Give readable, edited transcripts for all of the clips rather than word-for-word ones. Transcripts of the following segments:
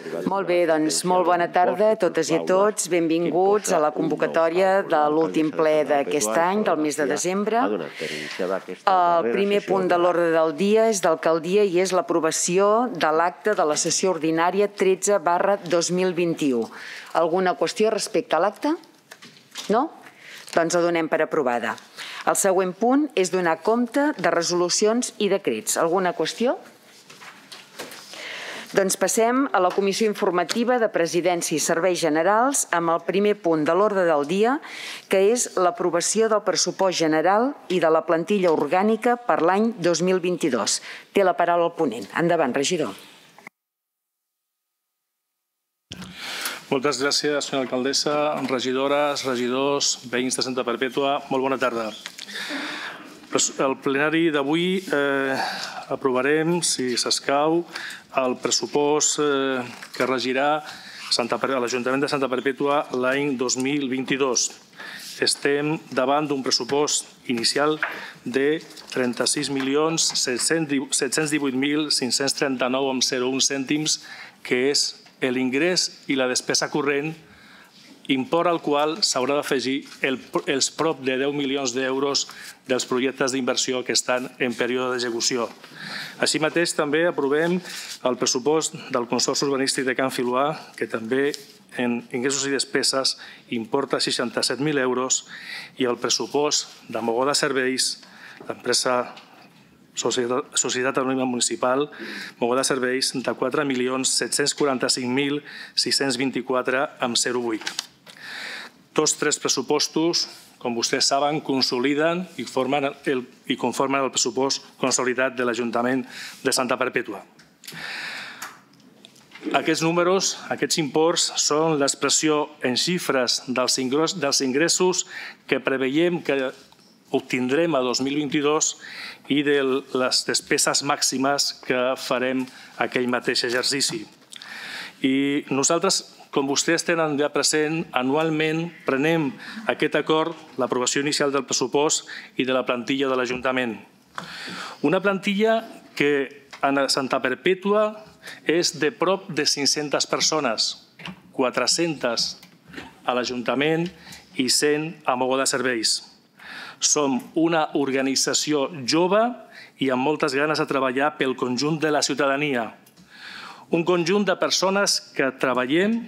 Molt bé, doncs molt bona tarda a totes i a tots. Benvinguts a la convocatòria de l'últim ple d'aquest any, del mes de desembre. El primer punt de l'ordre del dia és d'alcaldia i és l'aprovació de l'acte de la sessió ordinària 13/2021. Alguna qüestió respecte a l'acte? No? Doncs la donem per aprovada. El següent punt és donar compte de resolucions i decrets. Alguna qüestió? Doncs passem a la Comissió Informativa de Presidència i Serveis Generals amb el primer punt de l'ordre del dia, que és l'aprovació del pressupost general i de la plantilla orgànica per l'any 2022. Té la paraula el ponent. Endavant, regidor. Moltes gràcies, senyora alcaldessa, regidores, regidors, veïns de Santa Perpètua. Molt bona tarda. El plenari d'avui aprovarem, si s'escau, el pressupost que regirà l'Ajuntament de Santa Perpètua l'any 2022. Estem davant d'un pressupost inicial de 36.718.539,01 cèntims, que és l'ingrés i la despesa corrent, import al qual s'haurà d'afegir els prop de 10 milions d'euros dels projectes d'inversió que estan en període d'execució. Així mateix, també aprovem el pressupost del Consorci Urbanístic de Can Filuà, que també en ingressos i despeses importa 67.000 euros, i el pressupost de Mogoda Serveis, l'empresa Societat Anònima Municipal, Mogoda Serveis, de 4.745.624,08. Tots tres pressupostos, com vostès saben, consoliden i conformen el pressupost consolidat de l'Ajuntament de Santa Perpètua. Aquests números, aquests imports, són l'expressió en xifres dels ingressos que preveiem que obtindrem a 2022 i de les despeses màximes que farem aquell mateix exercici. I nosaltres, com vostès tenen ja present, anualment prenem aquest acord, l'aprovació inicial del pressupost i de la plantilla de l'Ajuntament. Una plantilla que a Santa Perpètua és de prop de 500 persones, 400 a l'Ajuntament i 100 a Mogoda Serveis. Som una organització jove i amb moltes ganes de treballar pel conjunt de la ciutadania. Un conjunt de persones que treballen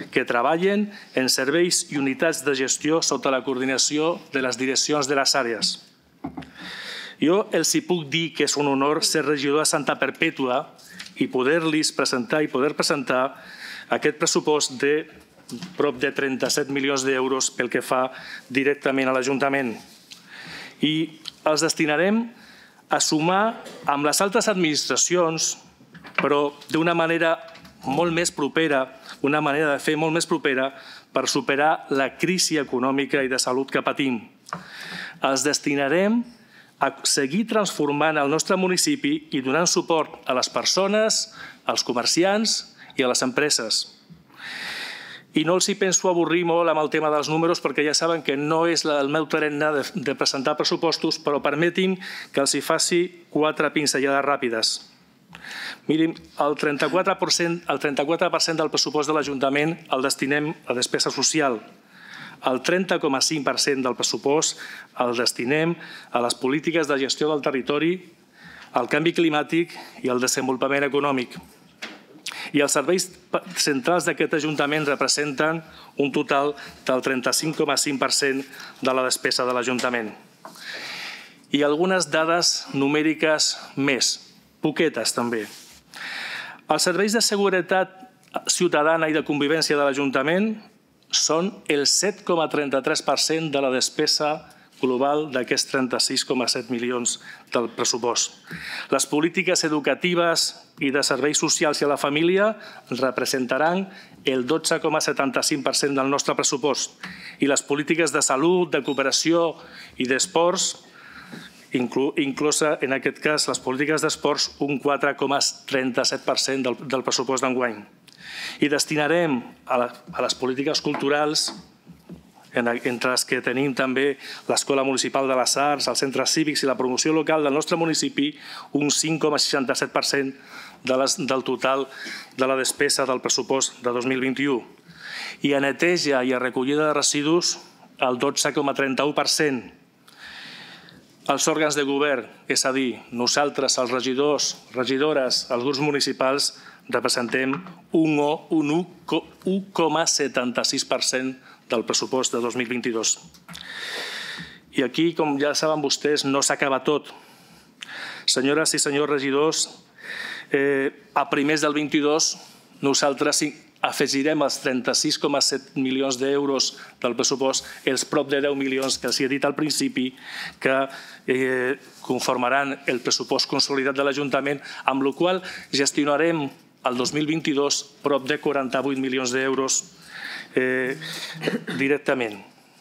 en serveis i unitats de gestió sota la coordinació de les direccions de les àrees. Jo els puc dir que és un honor ser regidor de Santa Perpètua i poder-los presentar aquest pressupost de prop de 37 milions d'euros pel que fa directament a l'Ajuntament. I els destinarem a sumar amb les altres administracions, però d'una manera molt més propera, una manera de fer molt més propera per superar la crisi econòmica i de salut que patim. Els destinarem a seguir transformant el nostre municipi i donant suport a les persones, als comerciants i a les empreses. I no els penso avorrir molt amb el tema dels números perquè ja saben que no és el meu tarannà de presentar pressupostos, però permetin que els faci 4 pinzellades ràpides. Mirin, el 34% del pressupost de l'Ajuntament el destinem a despesa social. El 30,5% del pressupost el destinem a les polítiques de gestió del territori, al canvi climàtic i al desenvolupament econòmic. I els serveis centrals d'aquest Ajuntament representen un total del 35,5% de la despesa de l'Ajuntament. I algunes dades numèriques més, poquetes també. Els serveis de seguretat ciutadana i de convivència de l'Ajuntament són el 7,33% de la despesa global d'aquests 36,7 milions del pressupost. Les polítiques educatives i de serveis socials i a la família representaran el 12,75% del nostre pressupost i les polítiques de salut, de cooperació i d'esports, inclosa en aquest cas les polítiques d'esports, un 4,37% del pressupost d'enguany. I destinarem a les polítiques culturals entre les que tenim també l'Escola Municipal de les Arts, els centres cívics i la promoció local del nostre municipi, un 5,67% del total de la despesa del pressupost de 2021. I a neteja i a recollida de residus, el 12,31%. Els òrgans de govern, és a dir, nosaltres, els regidors, regidores, els grups municipals, representem un 1,76% del pressupost de 2022. I aquí, com ja saben vostès, no s'acaba tot. Senyores i senyors regidors, a primers del 22 nosaltres afegirem els 36,7 milions d'euros del pressupost, els prop de 10 milions que els he dit al principi, que conformaran el pressupost consolidat de l'Ajuntament, amb la qual gestionarem el 2022 prop de 48 milions d'euros directament.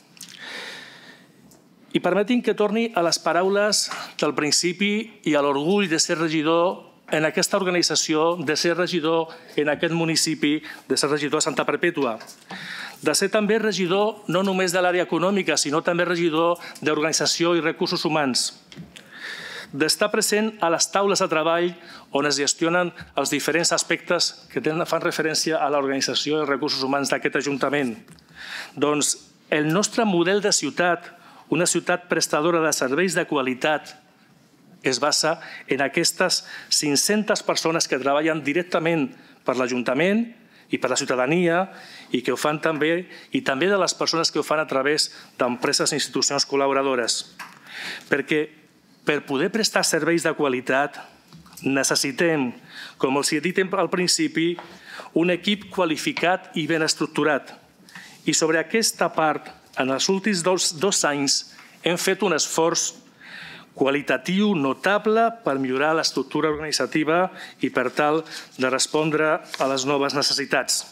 I permetin que torni a les paraules del principi i a l'orgull de ser regidor en aquesta organització, de ser regidor en aquest municipi, de ser regidor a Santa Perpètua. De ser també regidor no només de l'àrea econòmica, sinó també regidor d'organització i recursos humans. D'estar present a les taules de treball on es gestionen els diferents aspectes que fan referència a l'organització i els recursos humans d'aquest Ajuntament. Doncs el nostre model de ciutat, una ciutat prestadora de serveis de qualitat, es basa en aquestes 500 persones que treballen directament per l'Ajuntament i per la ciutadania i que ho fan també, i també de les persones que ho fan a través d'empreses i institucions col·laboradores. Perquè per poder prestar serveis de qualitat necessitem, com els he dit al principi, un equip qualificat i ben estructurat. I sobre aquesta part, en els últims 2 anys, hem fet un esforç qualitatiu notable per millorar l'estructura organitzativa i per tal de respondre a les noves necessitats.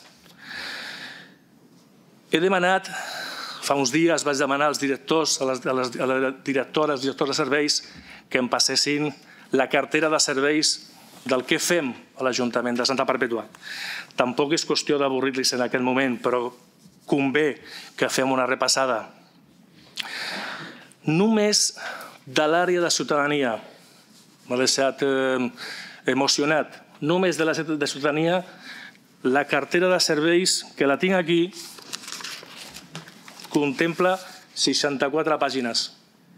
He demanat, fa uns dies vaig demanar als directors, a les directores de serveis, que em passessin la cartera de serveis del que fem a l'Ajuntament de Santa Perpètua. Tampoc és qüestió d'avorrir-los en aquest moment, però convé que fem una repassada. Només de l'àrea de ciutadania, m'ha deixat emocionat, només de la ciutadania, la cartera de serveis, que la tinc aquí, contempla 64 pàgines.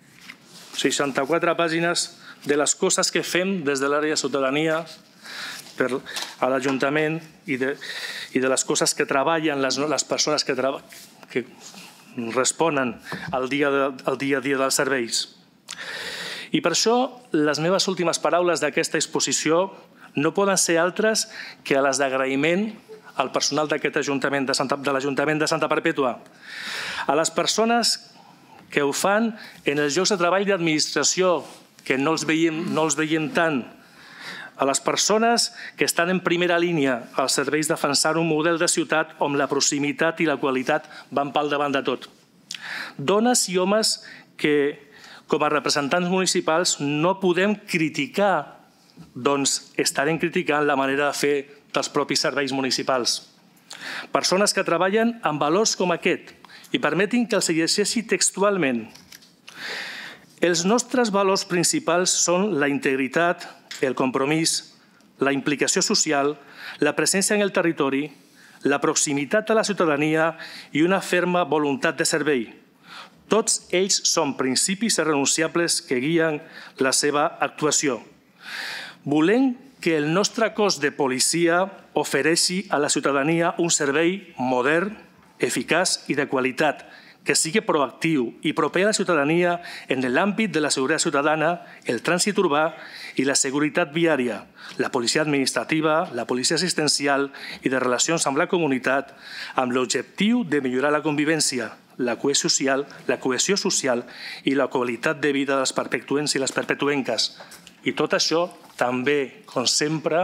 64 pàgines de les coses que fem des de l'àrea de ciutadania a l'Ajuntament i de les coses que treballen les persones que responen al dia a dia dels serveis. I per això les meves últimes paraules d'aquesta exposició no poden ser altres que les d'agraïment al personal d'aquest Ajuntament, de l'Ajuntament de Santa Perpètua, a les persones que ho fan en els llocs de treball d'administració, que no els veiem tant, a les persones que estan en primera línia als serveis defensant un model de ciutat on la proximitat i la qualitat van pel davant de tot. Dones i homes que, com a representants municipals, no podem criticar, doncs estarem criticant la manera de fer dels propis serveis municipals. Persones que treballen amb valors com aquest, i permetin que els llegeixi textualment. Els nostres valors principals són la integritat, el compromís, la implicació social, la presència en el territori, la proximitat a la ciutadania i una ferma voluntat de servei. Tots ells són principis irrenunciables que guien la seva actuació. Volem que el nostre cos de policia ofereixi a la ciutadania un servei modern, eficaç i de qualitat, que sigui proactiu i proper a la ciutadania en l'àmbit de la seguretat ciutadana, el trànsit urbà i la seguretat viària, la policia administrativa, la policia assistencial i de relacions amb la comunitat, amb l'objectiu de millorar la convivència, la cohesió social i la qualitat de vida dels perpetuents i les perpetuenques. I tot això també, com sempre,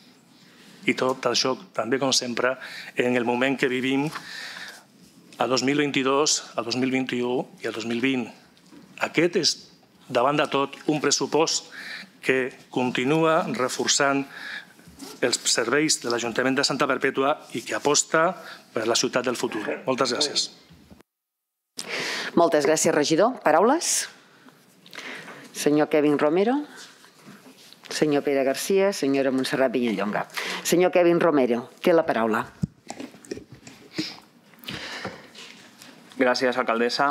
en el moment que vivim a 2022, a 2021 i a 2020. Aquest és, davant de tot, un pressupost que continua reforçant els serveis de l'Ajuntament de Santa Perpètua i que aposta per la ciutat del futur. Moltes gràcies. Moltes gràcies, regidor. Paraules? Senyor Kevin Romero. Senyor Pere Garcia. Senyora Montserrat Vilallonga. Senyor Kevin Romero, té la paraula. Gracias, alcaldesa.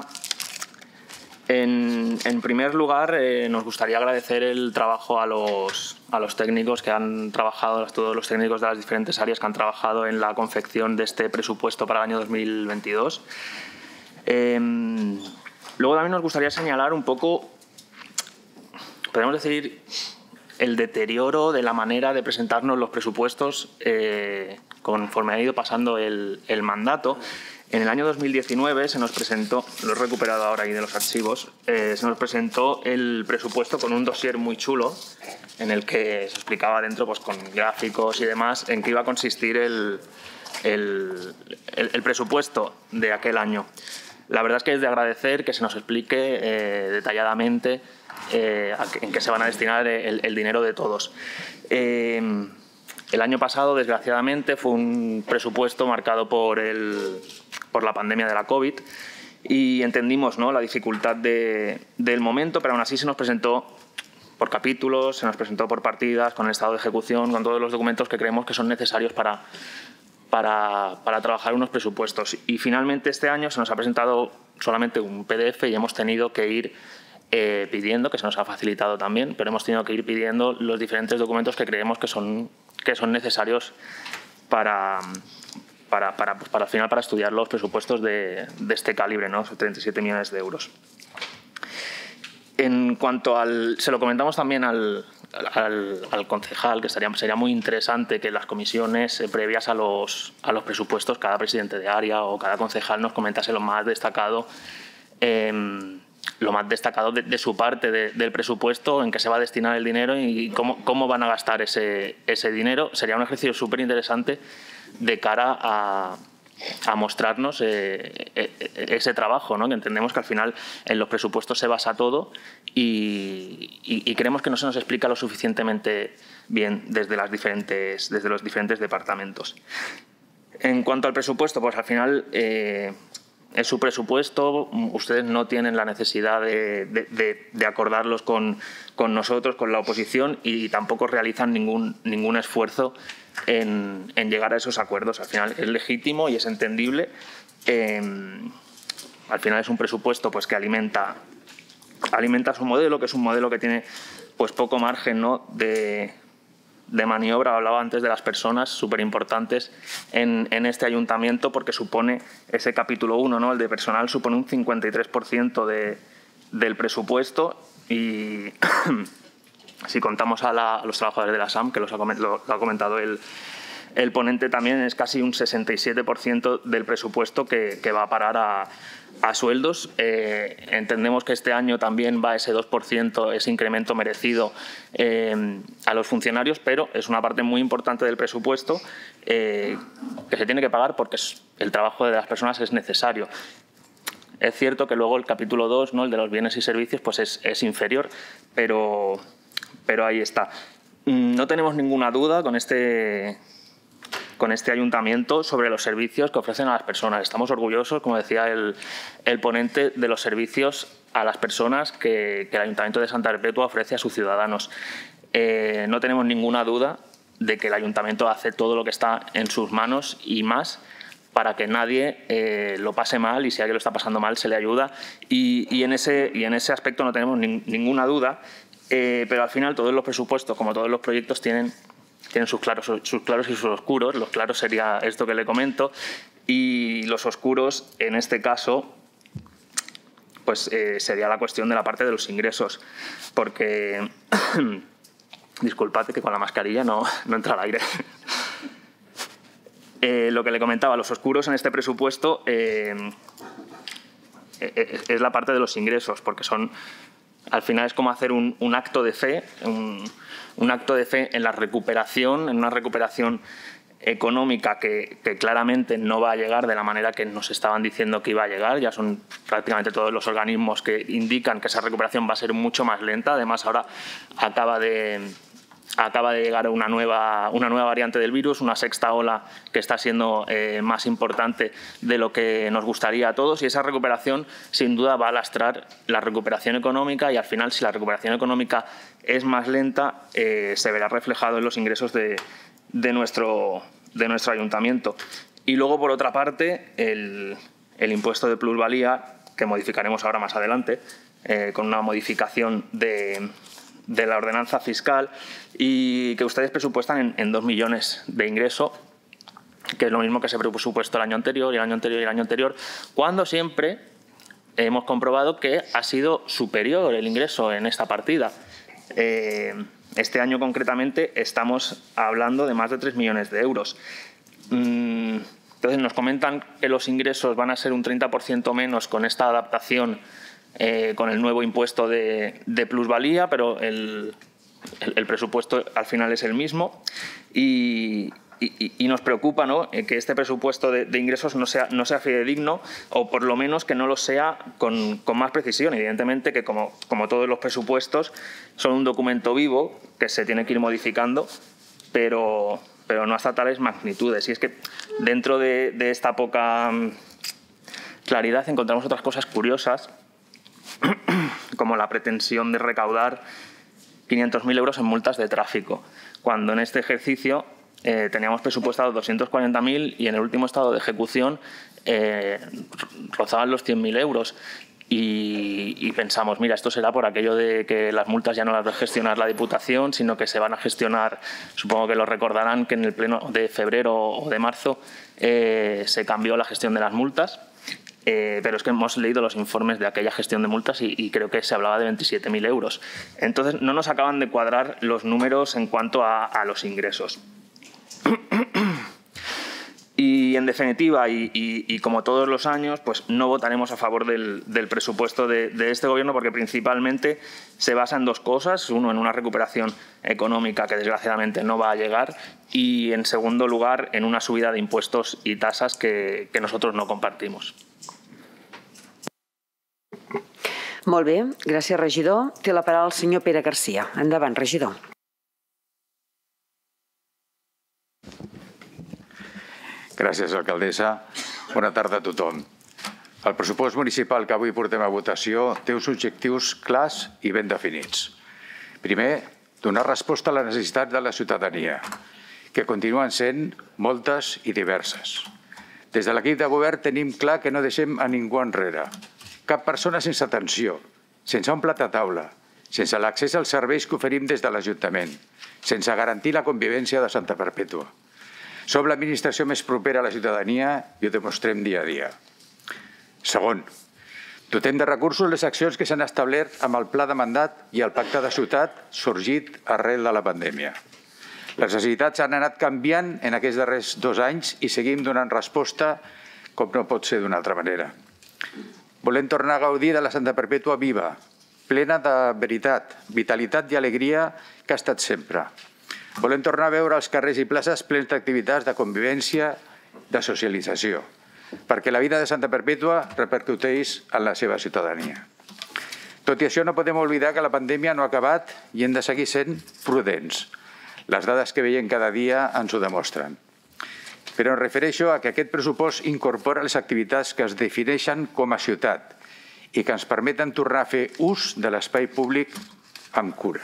En primer lugar, nos gustaría agradecer el trabajo a los técnicos que han trabajado, todos los técnicos de las diferentes áreas que han trabajado en la confección de este presupuesto para el año 2022. Luego también nos gustaría señalar un poco, podemos decir, el deterioro de la manera de presentarnos los presupuestos conforme ha ido pasando el mandato. En el año 2019 se nos presentó, lo he recuperado ahora ahí de los archivos, se nos presentó el presupuesto con un dossier muy chulo en el que se explicaba dentro, pues, con gráficos y demás, en qué iba a consistir el presupuesto de aquel año. La verdad es que es de agradecer que se nos explique detalladamente en qué se van a destinar el dinero de todos. El año pasado, desgraciadamente, fue un presupuesto marcado por la pandemia de la COVID y entendimos, ¿no?, la dificultad del momento, pero aún así se nos presentó por capítulos, se nos presentó por partidas, con el estado de ejecución, con todos los documentos que creemos que son necesarios para trabajar unos presupuestos. Y finalmente este año se nos ha presentado solamente un PDF y hemos tenido que ir pidiendo, que se nos ha facilitado también, pero hemos tenido que ir pidiendo los diferentes documentos que creemos que son necesarios para al final para estudiar los presupuestos de este calibre, ¿no? 37 millones de euros. En cuanto se lo comentamos también al concejal, que sería muy interesante que en las comisiones previas a los presupuestos cada presidente de área o cada concejal nos comentase lo más destacado de su parte del presupuesto, en qué se va a destinar el dinero y cómo van a gastar ese dinero. Sería un ejercicio súper interesante de cara a mostrarnos ese trabajo, ¿no? Que entendemos que al final en los presupuestos se basa todo y creemos que no se nos explica lo suficientemente bien desde los diferentes departamentos. En cuanto al presupuesto, pues al final es su presupuesto, ustedes no tienen la necesidad de acordarlos con nosotros, con la oposición, y tampoco realizan ningún esfuerzo en llegar a esos acuerdos. Al final es legítimo y es entendible. Al final es un presupuesto, pues, que alimenta su modelo, que es un modelo que tiene, pues, poco margen, ¿no?, de maniobra. Hablaba antes de las personas súper importantes en este ayuntamiento, porque supone ese capítulo 1, ¿no?, el de personal, supone un 53% del presupuesto, y si contamos a los trabajadores de la SAM, que lo ha comentado el ponente también, es casi un 67% del presupuesto que va a parar a sueldos. Entendemos que este año también va ese 2%, ese incremento merecido a los funcionarios, pero es una parte muy importante del presupuesto que se tiene que pagar porque el trabajo de las personas es necesario. Es cierto que luego el capítulo 2, ¿no?, el de los bienes y servicios, pues es inferior, pero ahí está. No tenemos ninguna duda con este ayuntamiento sobre los servicios que ofrecen a las personas. Estamos orgullosos, como decía el ponente, de los servicios a las personas que el Ayuntamiento de Santa Perpetua ofrece a sus ciudadanos. No tenemos ninguna duda de que el ayuntamiento hace todo lo que está en sus manos y más para que nadie lo pase mal, y si alguien lo está pasando mal se le ayuda, y en ese aspecto no tenemos ninguna duda, pero al final todos los presupuestos, como todos los proyectos, tienen sus claros y sus oscuros. Los claros sería esto que le comento, y los oscuros, en este caso, pues sería la cuestión de la parte de los ingresos, porque disculpad que con la mascarilla no entra el aire. Lo que le comentaba, los oscuros en este presupuesto es la parte de los ingresos, porque al final es como hacer un acto de fe, un acto de fe en la recuperación, en una recuperación económica que claramente no va a llegar de la manera que nos estaban diciendo que iba a llegar. Ya son prácticamente todos los organismos que indican que esa recuperación va a ser mucho más lenta. Además, ahora acaba de acaba de llegar una nueva variante del virus, una sexta ola que está siendo más importante de lo que nos gustaría a todos, y esa recuperación sin duda va a lastrar la recuperación económica, y al final, si la recuperación económica es más lenta, se verá reflejado en los ingresos de nuestro ayuntamiento. Y luego, por otra parte, el impuesto de plusvalía, que modificaremos ahora más adelante, con una modificación de la ordenanza fiscal, y que ustedes presupuestan en 2 millones de ingreso, que es lo mismo que se presupuestó el año anterior y el año anterior y el año anterior, cuando siempre hemos comprobado que ha sido superior el ingreso en esta partida. Este año concretamente estamos hablando de más de 3 millones de euros. Entonces nos comentan que los ingresos van a ser un 30% menos con esta adaptación, con el nuevo impuesto de plusvalía, pero el presupuesto al final es el mismo, y nos preocupa, ¿no?, que este presupuesto de ingresos no sea fidedigno, o por lo menos que no lo sea con más precisión. Evidentemente que como todos los presupuestos son un documento vivo que se tiene que ir modificando, pero no hasta tales magnitudes. Y es que dentro de esta poca claridad encontramos otras cosas curiosas, como la pretensión de recaudar 500.000 euros en multas de tráfico, cuando en este ejercicio teníamos presupuestado 240.000 y en el último estado de ejecución rozaban los 100.000 euros. Y pensamos, mira, esto será por aquello de que las multas ya no las va a gestionar la Diputación, sino que se van a gestionar, supongo que lo recordarán, que en el pleno de febrero o de marzo se cambió la gestión de las multas. Pero es que hemos leído los informes de aquella gestión de multas y creo que se hablaba de 27.000 euros. Entonces no nos acaban de cuadrar los números en cuanto a los ingresos. Y en definitiva, y como todos los años, pues no votaremos a favor del presupuesto de este Gobierno, porque principalmente se basa en dos cosas. Uno, en una recuperación económica que desgraciadamente no va a llegar, y en segundo lugar, en una subida de impuestos y tasas que nosotros no compartimos. Molt bé, gràcies, regidor. Té la paraula el senyor Pere Garcia. Endavant, regidor. Gràcies, alcaldessa. Bona tarda a tothom. El pressupost municipal que avui portem a votació té uns objectius clars i ben definits. Primer, donar resposta a les necessitats de la ciutadania, que continuen sent moltes i diverses. Des de l'equip de govern tenim clar que no deixem a ningú enrere. Cap persona sense atenció, sense un plat a taula, sense l'accés als serveis que oferim des de l'Ajuntament, sense garantir la convivència de Santa Perpètua. Som l'administració més propera a la ciutadania i ho demostrem dia a dia. Segon, dotem de recursos les accions que s'han establert amb el pla de mandat i el pacte de ciutat sorgit arrel de la pandèmia. Les necessitats han anat canviant en aquests darrers 2 anys i seguim donant resposta com no pot ser d'una altra manera. Volem tornar a gaudir de la Santa Perpètua viva, plena de veritat, vitalitat i alegria que ha estat sempre. Volem tornar a veure els carrers i places plens d'activitats de convivència, de socialització, perquè la vida de Santa Perpètua repercuteix en la seva ciutadania. Tot i això, no podem oblidar que la pandèmia no ha acabat i hem de seguir sent prudents. Les dades que veiem cada dia ens ho demostren. Però em refereixo a que aquest pressupost incorpora les activitats que es defineixen com a ciutat i que ens permeten tornar a fer ús de l'espai públic amb cura.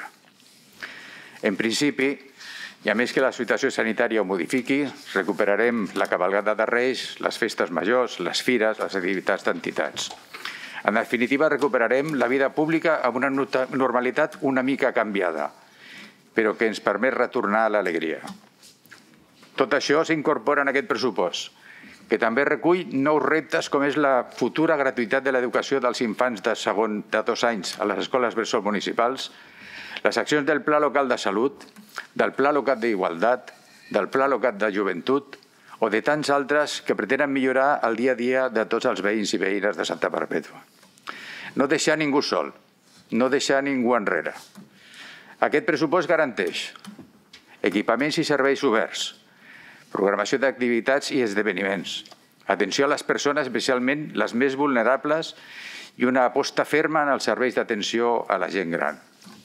En principi, i a més que la situació sanitària ho modifiqui, recuperarem la cavalgada de Reis, les festes majors, les fires, les activitats d'entitats. En definitiva, recuperarem la vida pública amb una normalitat una mica canviada, però que ens permet retornar a l'alegria. Tot això s'incorpora en aquest pressupost, que també recull nous reptes com és la futura gratuïtat de l'educació dels infants de 2 anys a les escoles bressol municipals, les accions del Pla Local de Salut, del Pla Local d'Igualtat, del Pla Local de Joventut o de tants altres que pretenen millorar el dia a dia de tots els veïns i veïnes de Santa Perpètua. No deixar ningú sol, no deixar ningú enrere. Aquest pressupost garanteix equipaments i serveis oberts, programació d'activitats i esdeveniments, atenció a les persones, especialment les més vulnerables, i una aposta ferma en els serveis d'atenció a la gent gran.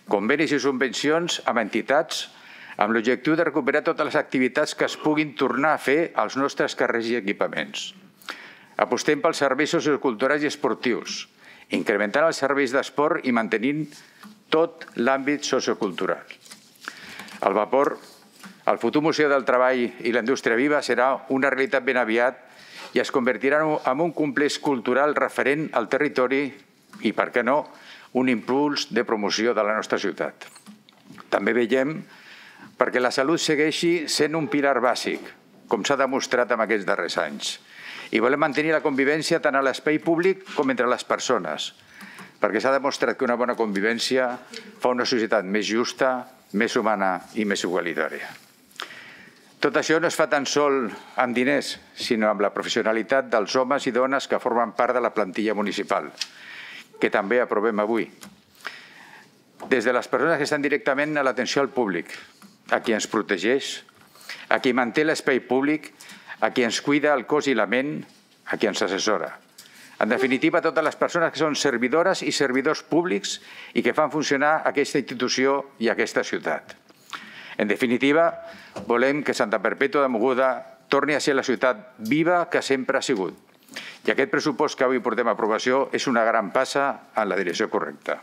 convenis i subvencions amb entitats amb l'objectiu de recuperar totes les activitats que es puguin tornar a fer als nostres carrers i equipaments. Apostem pels serveis socioculturals i esportius, incrementant els serveis d'esport i mantenint tot l'àmbit sociocultural. El Vapor, el futur Museu del Treball i la Indústria Viva serà una realitat ben aviat i es convertirà en un complex cultural referent al territori i, per què no, un impuls de promoció de la nostra ciutat. També veiem perquè la salut segueixi sent un pilar bàsic, com s'ha demostrat en aquests darrers anys. I volem mantenir la convivència tant a l'espai públic com entre les persones, perquè s'ha demostrat que una bona convivència fa una societat més justa, més humana i més igualitària. Tot això no es fa tan sol amb diners, sinó amb la professionalitat dels homes i dones que formen part de la plantilla municipal, que també aprovem avui. Des de les persones que estan directament a l'atenció al públic, a qui ens protegeix, a qui manté l'espai públic, a qui ens cuida el cos i la ment, a qui ens assessora. En definitiva, totes les persones que són servidores i servidors públics i que fan funcionar aquesta institució i aquesta ciutat. En definitiva, volem que Santa Perpètua de Mogoda torni a ser la ciutat viva que sempre ha sigut. I aquest pressupost que avui portem a aprovació és una gran passa en la direcció correcta.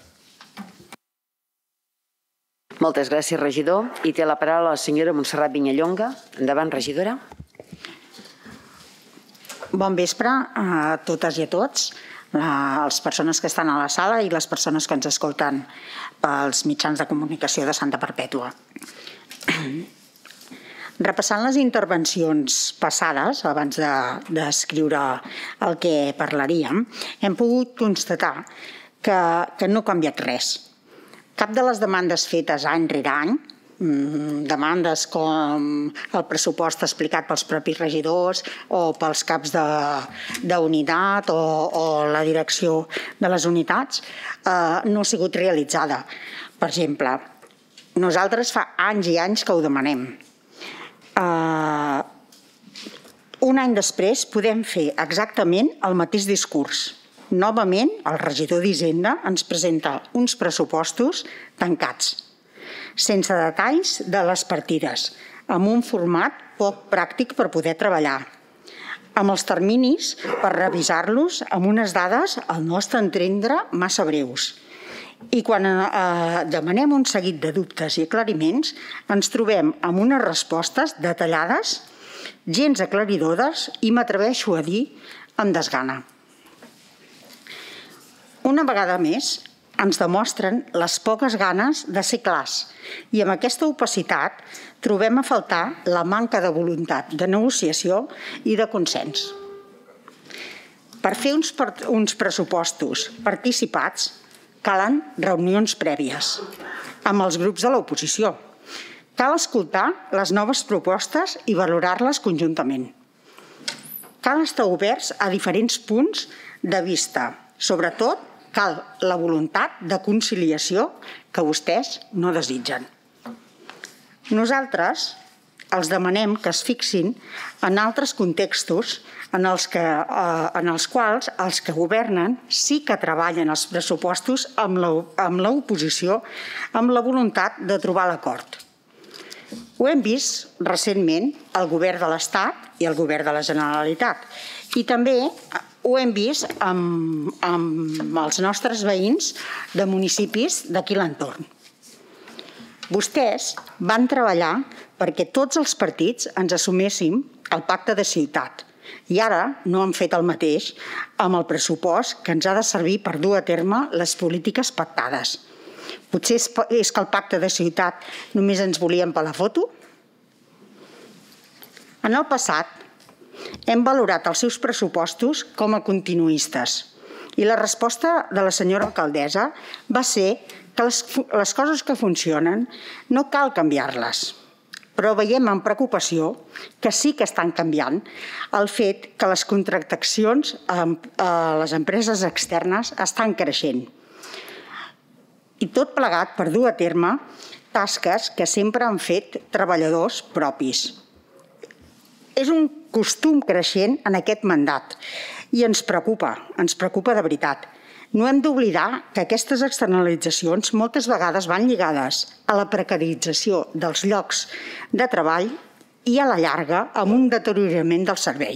Moltes gràcies, regidor. I té la paraula la senyora Montserrat Vinyallonga. Endavant, regidora. Bon vespre a totes i a tots, les persones que estan a la sala i les persones que ens escolten pels mitjans de comunicació de Santa Perpètua. Repassant les intervencions passades, abans d'escriure el que parlaríem, hem pogut constatar que no ha canviat res. Cap de les demandes fetes any rere any, demandes com el pressupost explicat pels propis regidors o pels caps d'unitat o la direcció de les unitats, no ha sigut realitzada. Per exemple, nosaltres fa anys i anys que ho demanem. Un any després podem fer exactament el mateix discurs. Novament, el regidor d'Hisenda ens presenta uns pressupostos tancats, sense detalls de les partides, amb un format poc pràctic per poder treballar, amb els terminis per revisar-los amb unes dades, al nostre entendre, massa breus. I quan demanem un seguit de dubtes i aclariments, ens trobem amb unes respostes detallades, gens aclaridores i m'atreveixo a dir amb desgana. Una vegada més, ens demostren les poques ganes de ser clars i amb aquesta opacitat trobem a faltar la manca de voluntat de negociació i de consens. Per fer uns pressupostos participats calen reunions prèvies amb els grups de l'oposició. Cal escoltar les noves propostes i valorar-les conjuntament. Cal estar oberts a diferents punts de vista. Sobretot, cal la voluntat de conciliació que vostès no desitgen. Nosaltres els demanem que es fixin en altres contextos en els quals els que governen sí que treballen els pressupostos amb l'oposició amb la voluntat de trobar l'acord. Ho hem vist recentment al govern de l'Estat i al govern de la Generalitat i també ho hem vist amb els nostres veïns de municipis d'aquí l'entorn. Vostès van treballar perquè tots els partits ens assuméssim el pacte de ciutat i ara no han fet el mateix amb el pressupost que ens ha de servir per dur a terme les polítiques pactades. Potser és que el pacte de ciutat només ens volien per la foto? En el passat, hem valorat els seus pressupostos com a continuistes i la resposta de la senyora alcaldessa va ser que les coses que funcionen no cal canviar-les, però veiem amb preocupació que sí que estan canviant el fet que les contractacions a les empreses externes estan creixent i tot plegat per dur a terme tasques que sempre han fet treballadors propis. És un costum creixent en aquest mandat i ens preocupa de veritat. No hem d'oblidar que aquestes externalitzacions moltes vegades van lligades a la precarització dels llocs de treball i a la llarga amb un deteriorament del servei.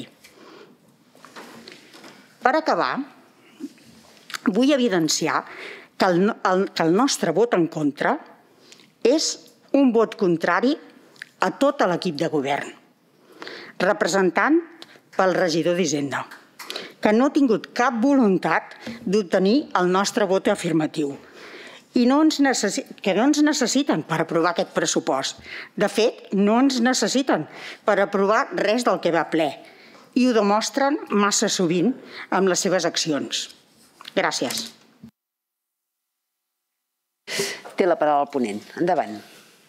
Per acabar, vull evidenciar que el nostre vot en contra és un vot contrari a tot l'equip de govern, representant pel regidor d'Hisenda, que no ha tingut cap voluntat d'obtenir el nostre vot afirmatiu i que no ens necessiten per aprovar aquest pressupost. De fet, no ens necessiten per aprovar res del que va a ple i ho demostren massa sovint amb les seves accions. Gràcies. Té la paraula el ponent. Endavant.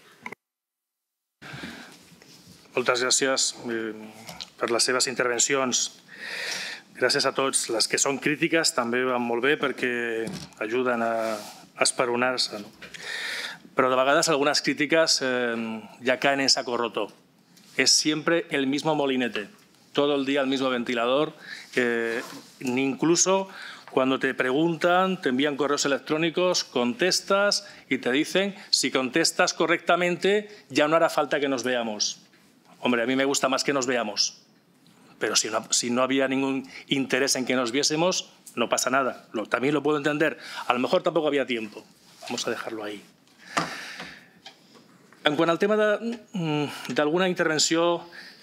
Moltes gràcies per les seves intervencions. Gràcies a tots. Les que són crítiques també van molt bé perquè ajuden a esperonar-se. Pero de vegades algunas críticas ya caen en saco roto. Es siempre el mismo molinete, todo el día el mismo ventilador. Incluso cuando te preguntan, te envían correos electrónicos, contestas y te dicen si contestas correctamente ya no hará falta que nos veamos. Hombre, a mí me gusta más que nos veamos. Pero si no había ningún interés en que nos viésemos, no pasa nada. También lo puedo entender. A lo mejor tampoco había tiempo. Vamos a dejarlo ahí. En quant al tema d'alguna intervenció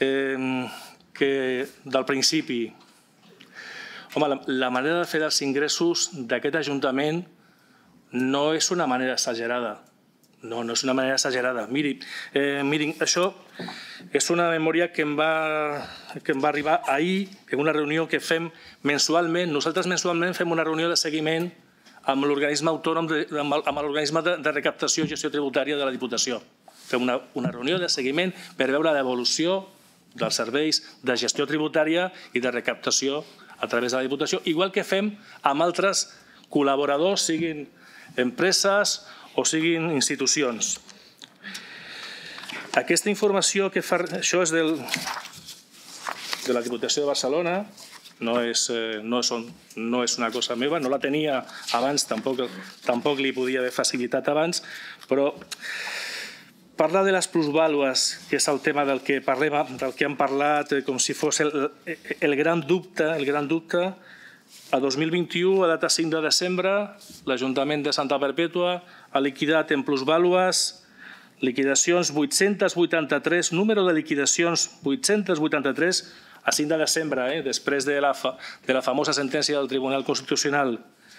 del principi, home, la manera de fer els ingressos d'aquest Ajuntament no és una manera exagerada. No és una manera exagerada. Mirin, això és una memòria que em va arribar ahir en una reunió que fem mensualment. Nosaltres mensualment fem una reunió de seguiment amb l'organisme autònom, amb l'organisme de recaptació i gestió tributària de la Diputació. Fem una reunió de seguiment per veure l'evolució dels serveis de gestió tributària i de recaptació a través de la Diputació, igual que fem amb altres col·laboradors, siguin empreses o siguin institucions. Aquesta informació que fa... Això és de la Diputació de Barcelona, no és una cosa meva, no la tenia abans, tampoc li podia haver facilitat abans, però parlar de les plusvàlues, que és el tema del que hem parlat com si fos el gran dubte, a 2021, a data 5 de desembre, l'Ajuntament de Santa Perpètua ha liquidat en plusvàlues liquidacions 883, número de liquidacions 883 a 5 de desembre, després de la famosa sentència del Tribunal Constitucional.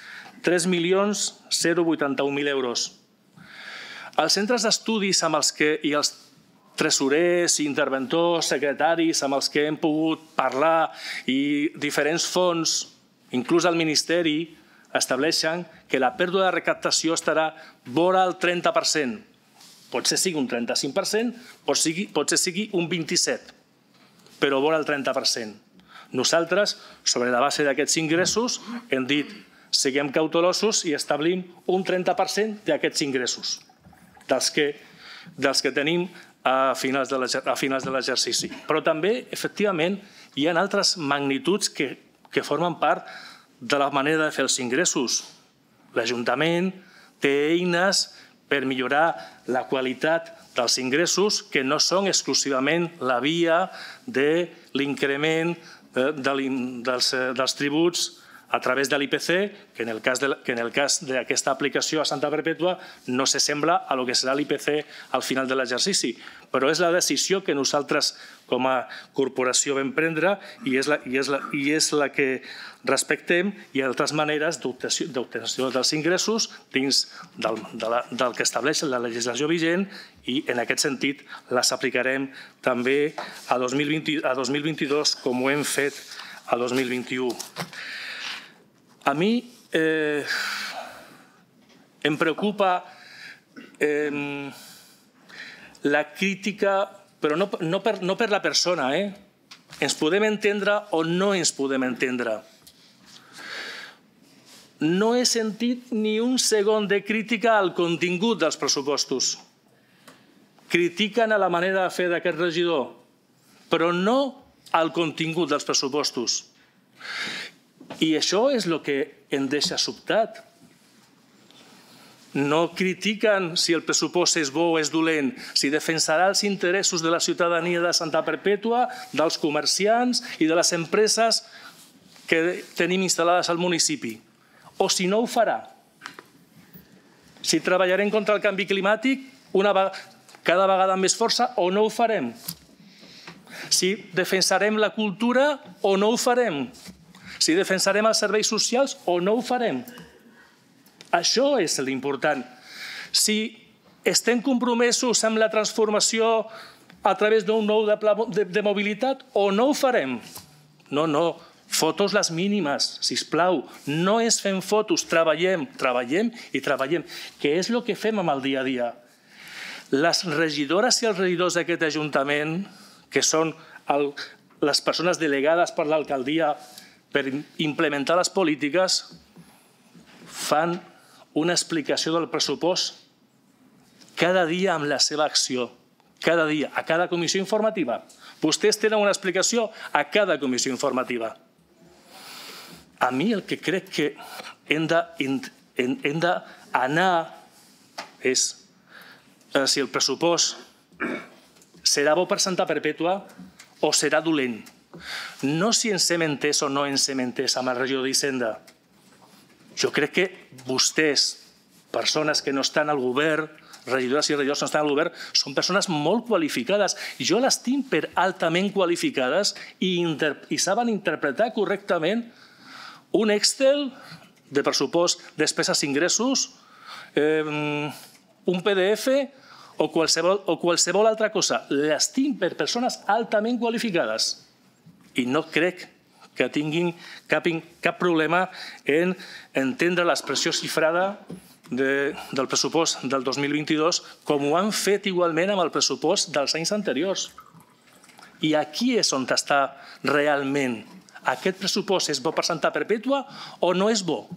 3.081.000 euros. Els centres d'estudis i els tresorers, interventors, secretaris amb els que hem pogut parlar i diferents fons, inclús el Ministeri, estableixen que la pèrdua de recaptació estarà vora el 30%. Potser sigui un 35%, potser sigui un 27%, però vora el 30%. Nosaltres, sobre la base d'aquests ingressos, hem dit siguem cautelosos i establim un 30% d'aquests ingressos, dels que tenim a finals de l'exercici. Però també, efectivament, hi ha altres magnituds que formen part de la manera de fer els ingressos. L'Ajuntament té eines per millorar la qualitat dels ingressos que no són exclusivament la via de l'increment dels tributs a través de l'IPC, que en el cas d'aquesta aplicació a Santa Perpètua no s'assembla a lo que serà l'IPC al final de l'exercici. Però és la decisió que nosaltres com a corporació vam prendre i és la que respectem. Hi ha altres maneres d'obtenció dels ingressos dins del que estableix la legislació vigent i en aquest sentit les aplicarem també a 2022 com ho hem fet a 2021. A mi em preocupa la crítica, però no per la persona. Ens podem entendre o no ens podem entendre. No he sentit ni un segon de crítica al contingut dels pressupostos. Critiquen a la manera de fer d'aquest regidor, però no al contingut dels pressupostos. I això és el que em deixa sobtat. No critiquen si el pressupost és bo o és dolent, si defensarà els interessos de la ciutadania de Santa Perpètua, dels comerciants i de les empreses que tenim instal·lades al municipi. O si no ho farà. Si treballarem contra el canvi climàtic cada vegada amb més força o no ho farem. Si defensarem la cultura o no ho farem. Si defensarem els serveis socials o no ho farem. Això és l'important. Si estem compromesos amb la transformació a través d'un nou pla de mobilitat o no ho farem. No, fotos les mínimes, sisplau. No és fent fotos, treballem i treballem, que és el que fem amb el dia a dia. Les regidores i els regidors d'aquest Ajuntament, que són les persones delegades per l'alcaldia per implementar les polítiques, fan una explicació del pressupost cada dia amb la seva acció. Cada dia, a cada comissió informativa. Vostès tenen una explicació a cada comissió informativa. A mi el que crec que hem d'anar és si el pressupost serà bo per Santa Perpètua o serà dolent. No si ens hem entès o no ens hem entès amb el regidor d'Hisenda. Jo crec que vostès, persones que no estan al govern, regidores i regidors que no estan al govern, són persones molt qualificades. Jo les tinc per altament qualificades i saben interpretar correctament un Excel de pressupost, despeses i ingressos, un PDF o qualsevol altra cosa. Les tinc per persones altament qualificades i no crec que tinguin cap problema en entendre l'expressió xifrada del pressupost del 2022 com ho han fet igualment amb el pressupost dels anys anteriors. I aquí és on està realment. Aquest pressupost és bo per Santa Perpètua o no és bo?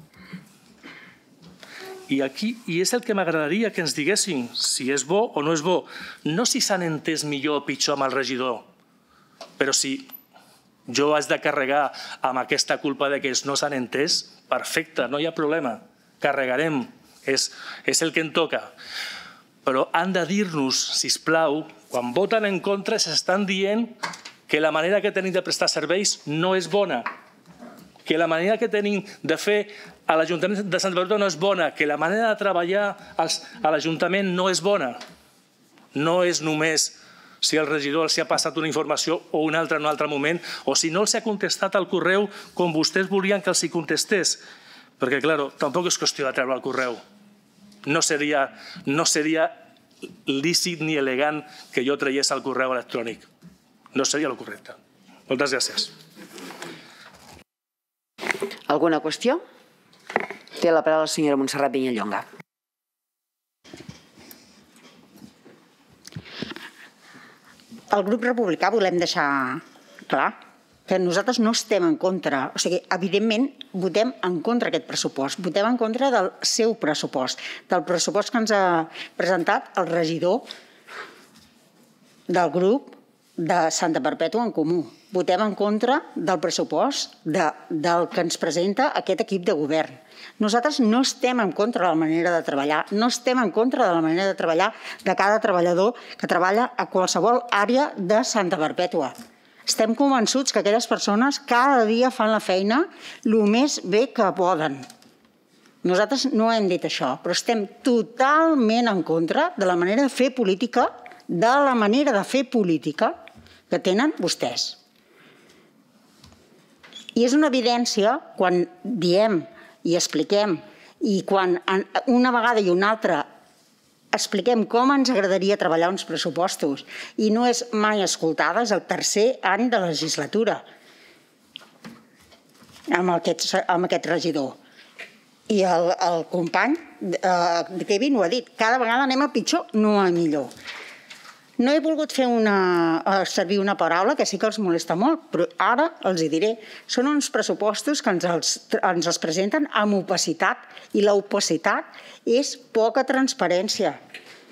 I és el que m'agradaria que ens diguessin, si és bo o no és bo. No si s'han entès millor o pitjor amb el regidor, però si jo haig de carregar amb aquesta culpa que no s'han entès, perfecte, no hi ha problema, carregarem, és el que em toca. Però han de dir-nos, sisplau, quan voten en contra s'estan dient que la manera que tenim de prestar serveis no és bona, que la manera que tenim de fer a l'Ajuntament de Santa Perpètua no és bona, que la manera de treballar a l'Ajuntament no és bona. No és només si el regidor els ha passat una informació o una altra en un altre moment, o si no els ha contestat al correu com vostès volien que els hi contestés. Perquè, clar, tampoc és qüestió de treure el correu. No seria lícit ni elegant que jo traiés el correu electrònic. No seria el correcte. Moltes gràcies. Alguna qüestió? Té la paraula la senyora Montserrat Vinyallonga. El grup republicà volem deixar clar que nosaltres no estem en contra, o sigui, evidentment votem en contra d'aquest pressupost, votem en contra del seu pressupost, del pressupost que ens ha presentat el regidor del grup de Santa Perpètua en Comú. Votem en contra del pressupost del que ens presenta aquest equip de govern. Nosaltres no estem en contra de la manera de treballar, no estem en contra de la manera de treballar de cada treballador que treballa a qualsevol àrea de Santa Perpètua. Estem convençuts que aquelles persones cada dia fan la feina el més bé que poden. Nosaltres no hem dit això, però estem totalment en contra de la manera de fer política, que tenen vostès. I és una evidència quan diem i expliquem i quan una vegada i una altra expliquem com ens agradaria treballar uns pressupostos i no és mai escoltada, és el tercer any de legislatura amb aquest regidor. I el company Kevin ho ha dit, cada vegada anem a pitjor, no a millor. No he volgut servir una paraula que sí que els molesta molt, però ara els hi diré. Són uns pressupostos que ens els presenten amb opacitat i l'opacitat és poca transparència.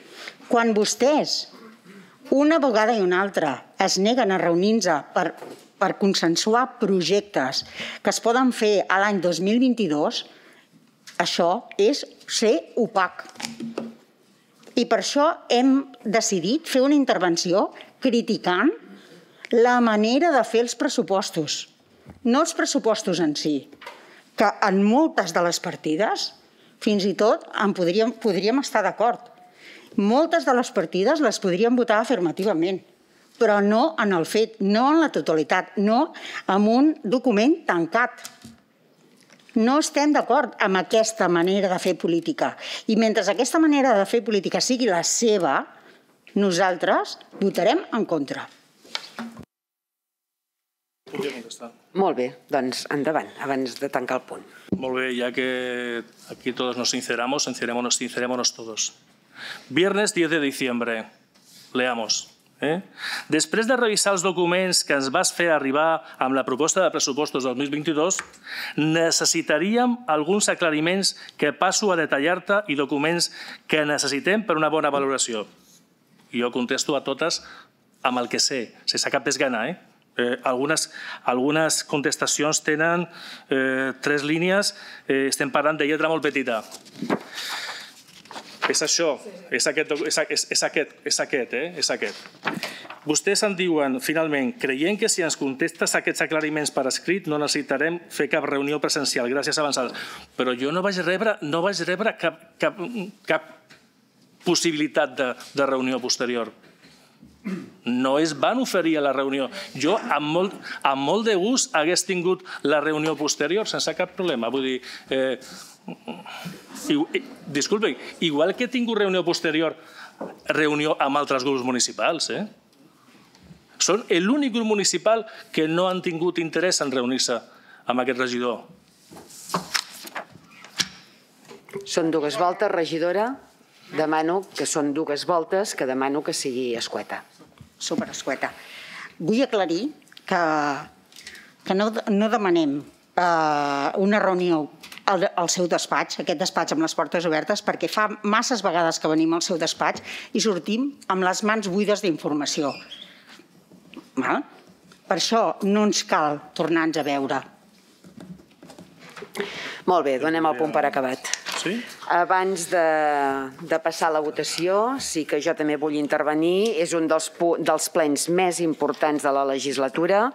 Quan vostès, una vegada i una altra, es neguen a reunir-se per per consensuar projectes que es poden fer a l'any 2022, això és ser opac. I per això hem decidit fer una intervenció criticant la manera de fer els pressupostos, no els pressupostos en si, que en moltes de les partides fins i tot podríem estar d'acord. Moltes de les partides les podríem votar afirmativament, però no en el fet, no en la totalitat, no en un document tancat. No estem d'acord amb aquesta manera de fer política. I mentre aquesta manera de fer política sigui la seva, nosaltres votarem en contra. Molt bé, doncs endavant, abans de tancar el punt. Molt bé, ya que aquí todos nos sincerémonos todos. Viernes 10 de diciembre, leamos. Després de revisar els documents que ens vas fer arribar amb la proposta de pressupostos 2022, necessitaríem alguns aclariments que passo a detallar-te i documents que necessitem per una bona valoració. Jo contesto a totes amb el que sé, sense cap desgana. Algunes contestacions tenen 3 línies, estem parlant de lletra molt petita. És això, és aquest. Vostès em diuen, finalment, creient que si ens contestes aquests aclariments per escrit no necessitarem fer cap reunió presencial, gràcies avançades. Però jo no vaig rebre cap possibilitat de reunió posterior. No es van oferir a la reunió. Jo, amb molt de gust, hagués tingut la reunió posterior sense cap problema. Vull dir, disculpen, igual que he tingut reunió posterior, reunió amb altres grups municipals. Són l'únic grup municipal que no han tingut interès en reunir-se amb aquest regidor. Són 2 voltes, regidora. Demano que són 2 voltes, que demano que sigui escueta. Superescueta. Vull aclarir que no demanem una reunió al seu despatx, aquest despatx amb les portes obertes, perquè fa masses vegades que venim al seu despatx i sortim amb les mans buides d'informació. Per això no ens cal tornar-nos a veure. Molt bé, donem el punt per acabat. Abans de passar a la votació, sí que jo també vull intervenir. És un dels plens més importants de la legislatura,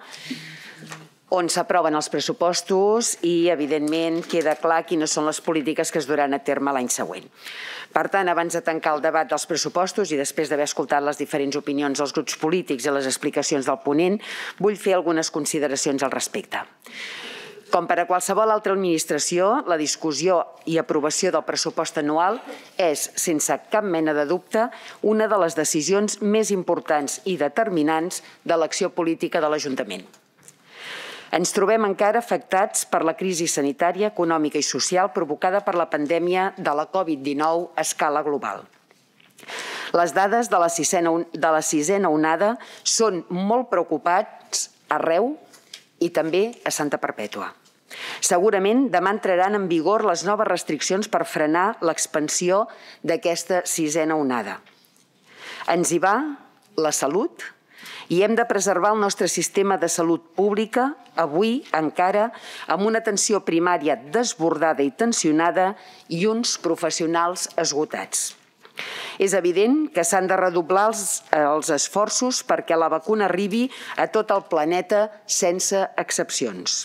on s'aproven els pressupostos i, evidentment, queda clar quines són les polítiques que es duran a terme l'any següent. Per tant, abans de tancar el debat dels pressupostos i després d'haver escoltat les diferents opinions dels grups polítics i les explicacions del ponent, vull fer algunes consideracions al respecte. Com per a qualsevol altra administració, la discussió i aprovació del pressupost anual és, sense cap mena de dubte, una de les decisions més importants i determinants de l'acció política de l'Ajuntament. Ens trobem encara afectats per la crisi sanitària, econòmica i social provocada per la pandèmia de la Covid-19 a escala global. Les dades de la sisena onada són molt preocupants arreu i també a Santa Perpètua. Segurament demà entraran en vigor les noves restriccions per frenar l'expansió d'aquesta sisena onada. Ens hi va la salut i hem de preservar el nostre sistema de salut pública, avui encara amb una atenció primària desbordada i tensionada i uns professionals esgotats. És evident que s'han de redoblar els esforços perquè la vacuna arribi a tot el planeta sense excepcions.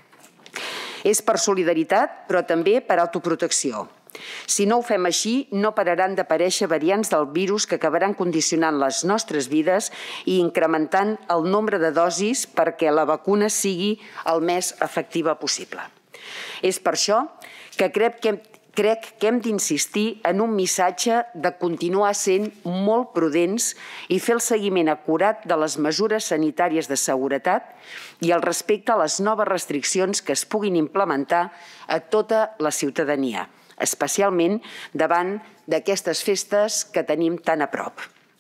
És per solidaritat, però també per autoprotecció. Si no ho fem així, no pararan d'aparèixer variants del virus que acabaran condicionant les nostres vides i incrementant el nombre de dosis perquè la vacuna sigui el més efectiva possible. És per això que crec que hem d'insistir en un missatge de continuar sent molt prudents i fer el seguiment acurat de les mesures sanitàries de seguretat i el respecte a les noves restriccions que es puguin implementar a tota la ciutadania, especialment davant d'aquestes festes que tenim tan a prop.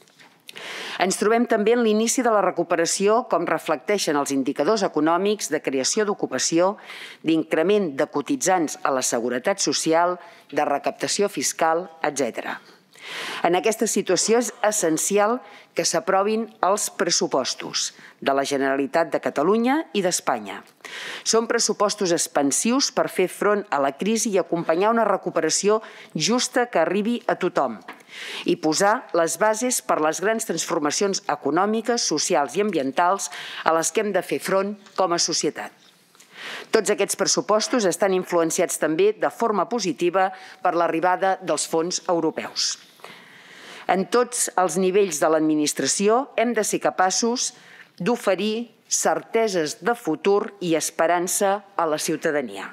Ens trobem també en l'inici de la recuperació, com reflecteixen els indicadors econòmics de creació d'ocupació, d'increment de cotitzants a la seguretat social, de recaptació fiscal, etc. En aquesta situació és essencial que s'aprovin els pressupostos de la Generalitat de Catalunya i d'Espanya. Són pressupostos expansius per fer front a la crisi i acompanyar una recuperació justa que arribi a tothom i posar les bases per les grans transformacions econòmiques, socials i ambientals a les que hem de fer front com a societat. Tots aquests pressupostos estan influenciats també de forma positiva per l'arribada dels fons europeus. En tots els nivells de l'administració hem de ser capaços d'oferir certeses de futur i esperança a la ciutadania.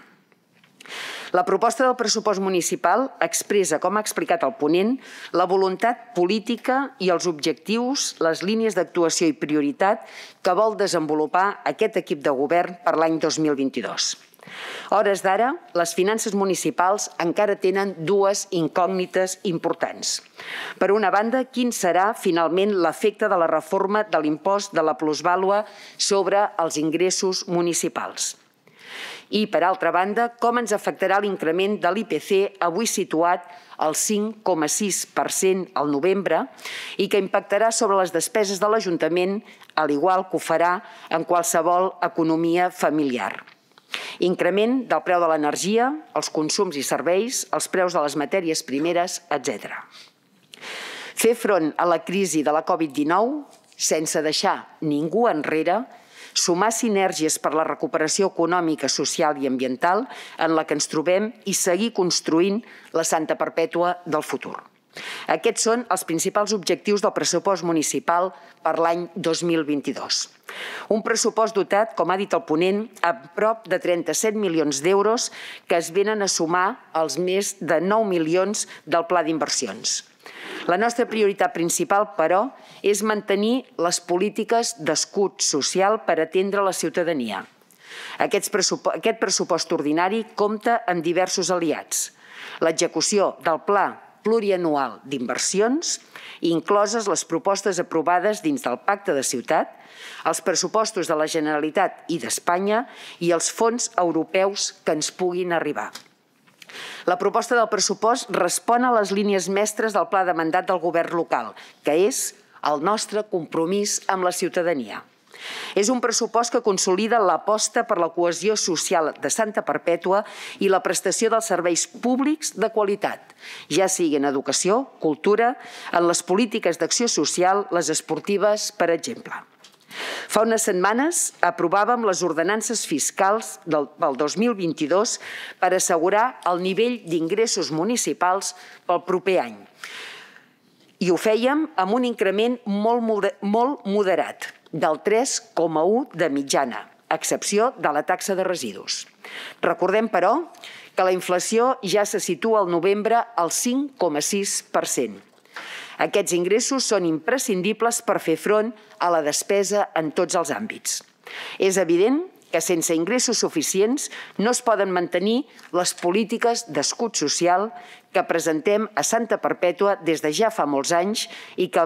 La proposta del pressupost municipal expressa, com ha explicat el ponent, la voluntat política i els objectius, les línies d'actuació i prioritat que vol desenvolupar aquest equip de govern per l'any 2022. A hores d'ara, les finances municipals encara tenen dues incògnites importants. Per una banda, quin serà finalment l'efecte de la reforma de l'impost de la plusvàlua sobre els ingressos municipals? I, per altra banda, com ens afectarà l'increment de l'IPC, avui situat al 5,6% al novembre, i que impactarà sobre les despeses de l'Ajuntament, al igual que ho farà en qualsevol economia familiar. Increment del preu de l'energia, els consums i serveis, els preus de les matèries primeres, etc. Fer front a la crisi de la Covid-19 sense deixar ningú enrere, sumar sinergies per la recuperació econòmica, social i ambiental en la que ens trobem i seguir construint la Santa Perpètua del futur. Aquests són els principals objectius del pressupost municipal per l'any 2022. Un pressupost dotat, com ha dit el ponent, a prop de 37 milions d'euros que es venen a sumar als més de 9 milions del Pla d'Inversions. La nostra prioritat principal, però, és mantenir les polítiques d'escut social per atendre la ciutadania. Aquest pressupost ordinari compta amb diversos aliats. L'execució del Pla plurianual d'inversions, incloses les propostes aprovades dins del Pacte de Ciutat, els pressupostos de la Generalitat i d'Espanya i els fons europeus que ens puguin arribar. La proposta del pressupost respon a les línies mestres del pla de mandat del govern local, que és el nostre compromís amb la ciutadania. És un pressupost que consolida l'aposta per la cohesió social de Santa Perpètua i la prestació dels serveis públics de qualitat, ja sigui en educació, cultura, en les polítiques d'acció social, les esportives, per exemple. Fa unes setmanes aprovàvem les ordenances fiscals del 2022 per assegurar el nivell d'ingressos municipals pel proper any. I ho fèiem amb un increment molt moderat, del 3,1 de mitjana, a excepció de la taxa de residus. Recordem, però, que la inflació ja se situa al novembre al 5,6%. Aquests ingressos són imprescindibles per fer front a la despesa en tots els àmbits. És evident que sense ingressos suficients no es poden mantenir les polítiques d'escut social que presentem a Santa Perpètua des de ja fa molts anys i que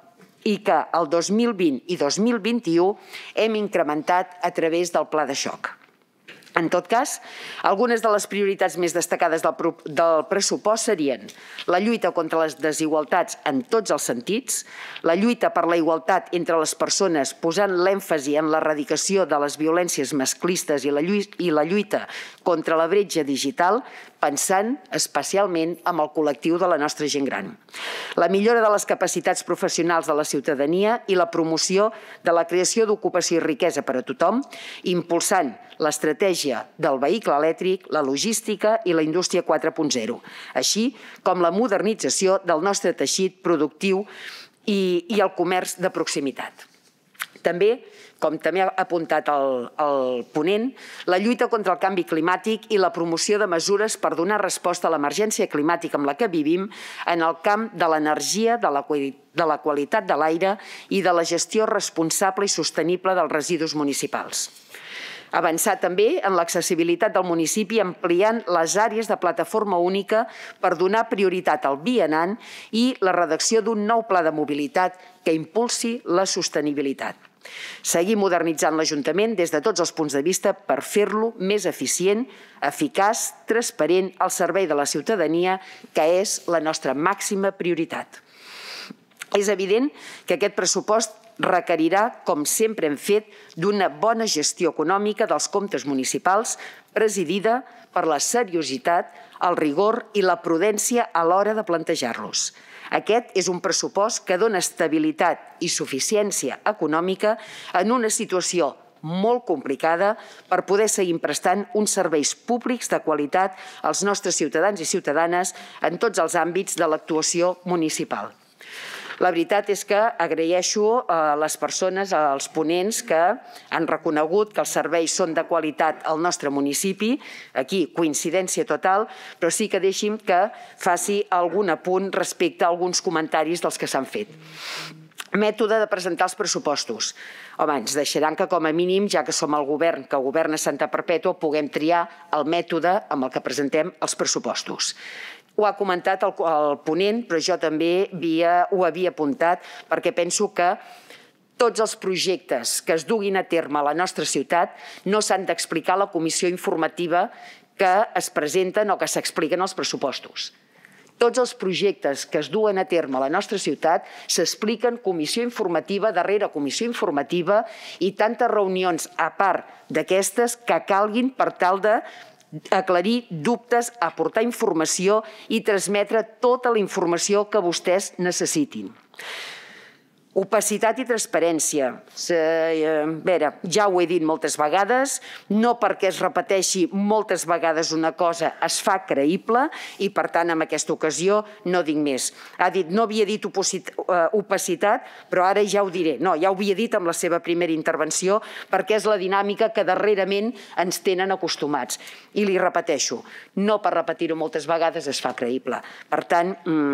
el 2020 i 2021 hem incrementat a través del pla de xoc. En tot cas, algunes de les prioritats més destacades del pressupost serien la lluita contra les desigualtats en tots els sentits, la lluita per la igualtat entre les persones posant l'èmfasi en l'erradicació de les violències masclistes i la lluita contra la bretxa digital, pensant especialment en el col·lectiu de la nostra gent gran. La millora de les capacitats professionals de la ciutadania i la promoció de la creació d'ocupació i riquesa per a tothom, impulsant l'estratègia del vehicle elèctric, la logística i la indústria 4.0, així com la modernització del nostre teixit productiu i el comerç de proximitat. També, com també ha apuntat el ponent, la lluita contra el canvi climàtic i la promoció de mesures per donar resposta a l'emergència climàtica amb la que vivim en el camp de l'energia, de la qualitat de l'aire i de la gestió responsable i sostenible dels residus municipals. Avançar també en l'accessibilitat del municipi ampliant les àrees de plataforma única per donar prioritat al vianant i la redacció d'un nou pla de mobilitat que impulsi la sostenibilitat. Seguir modernitzant l'Ajuntament des de tots els punts de vista per fer-lo més eficient, eficaç, transparent, al servei de la ciutadania, que és la nostra màxima prioritat. És evident que aquest pressupost requerirà, com sempre hem fet, d'una bona gestió econòmica dels comptes municipals presidida per la seriositat, el rigor i la prudència a l'hora de plantejar-los. Aquest és un pressupost que dona estabilitat i suficiència econòmica en una situació molt complicada per poder seguir prestant uns serveis públics de qualitat als nostres ciutadans i ciutadanes en tots els àmbits de l'actuació municipal. La veritat és que agraeixo a les persones, als ponents que han reconegut que els serveis són de qualitat al nostre municipi. Aquí, coincidència total, però sí que deixi'm que faci algun apunt respecte a alguns comentaris dels que s'han fet. Mètode de presentar els pressupostos. Home, ens deixaran que com a mínim, ja que som el govern que governa Santa Perpètua, puguem triar el mètode amb el que presentem els pressupostos. Ho ha comentat el ponent, però jo també ho havia apuntat perquè penso que tots els projectes que es duguin a terme a la nostra ciutat no s'han d'explicar a la comissió informativa que es presenten o que s'expliquen als pressupostos. Tots els projectes que es duen a terme a la nostra ciutat s'expliquen comissió informativa darrere comissió informativa i tantes reunions a part d'aquestes que calguin per tal de aclarir dubtes, aportar informació i transmetre tota la informació que vostès necessitin. Opacitat i transparència. A veure, ja ho he dit moltes vegades, no perquè es repeteixi moltes vegades una cosa es fa creïble i, per tant, en aquesta ocasió no dic més. Ha dit, no havia dit opacitat, però ara ja ho diré. No, ja ho havia dit amb la seva primera intervenció perquè és la dinàmica que darrerament ens tenen acostumats. I li repeteixo, no per repetir-ho moltes vegades es fa creïble. Per tant,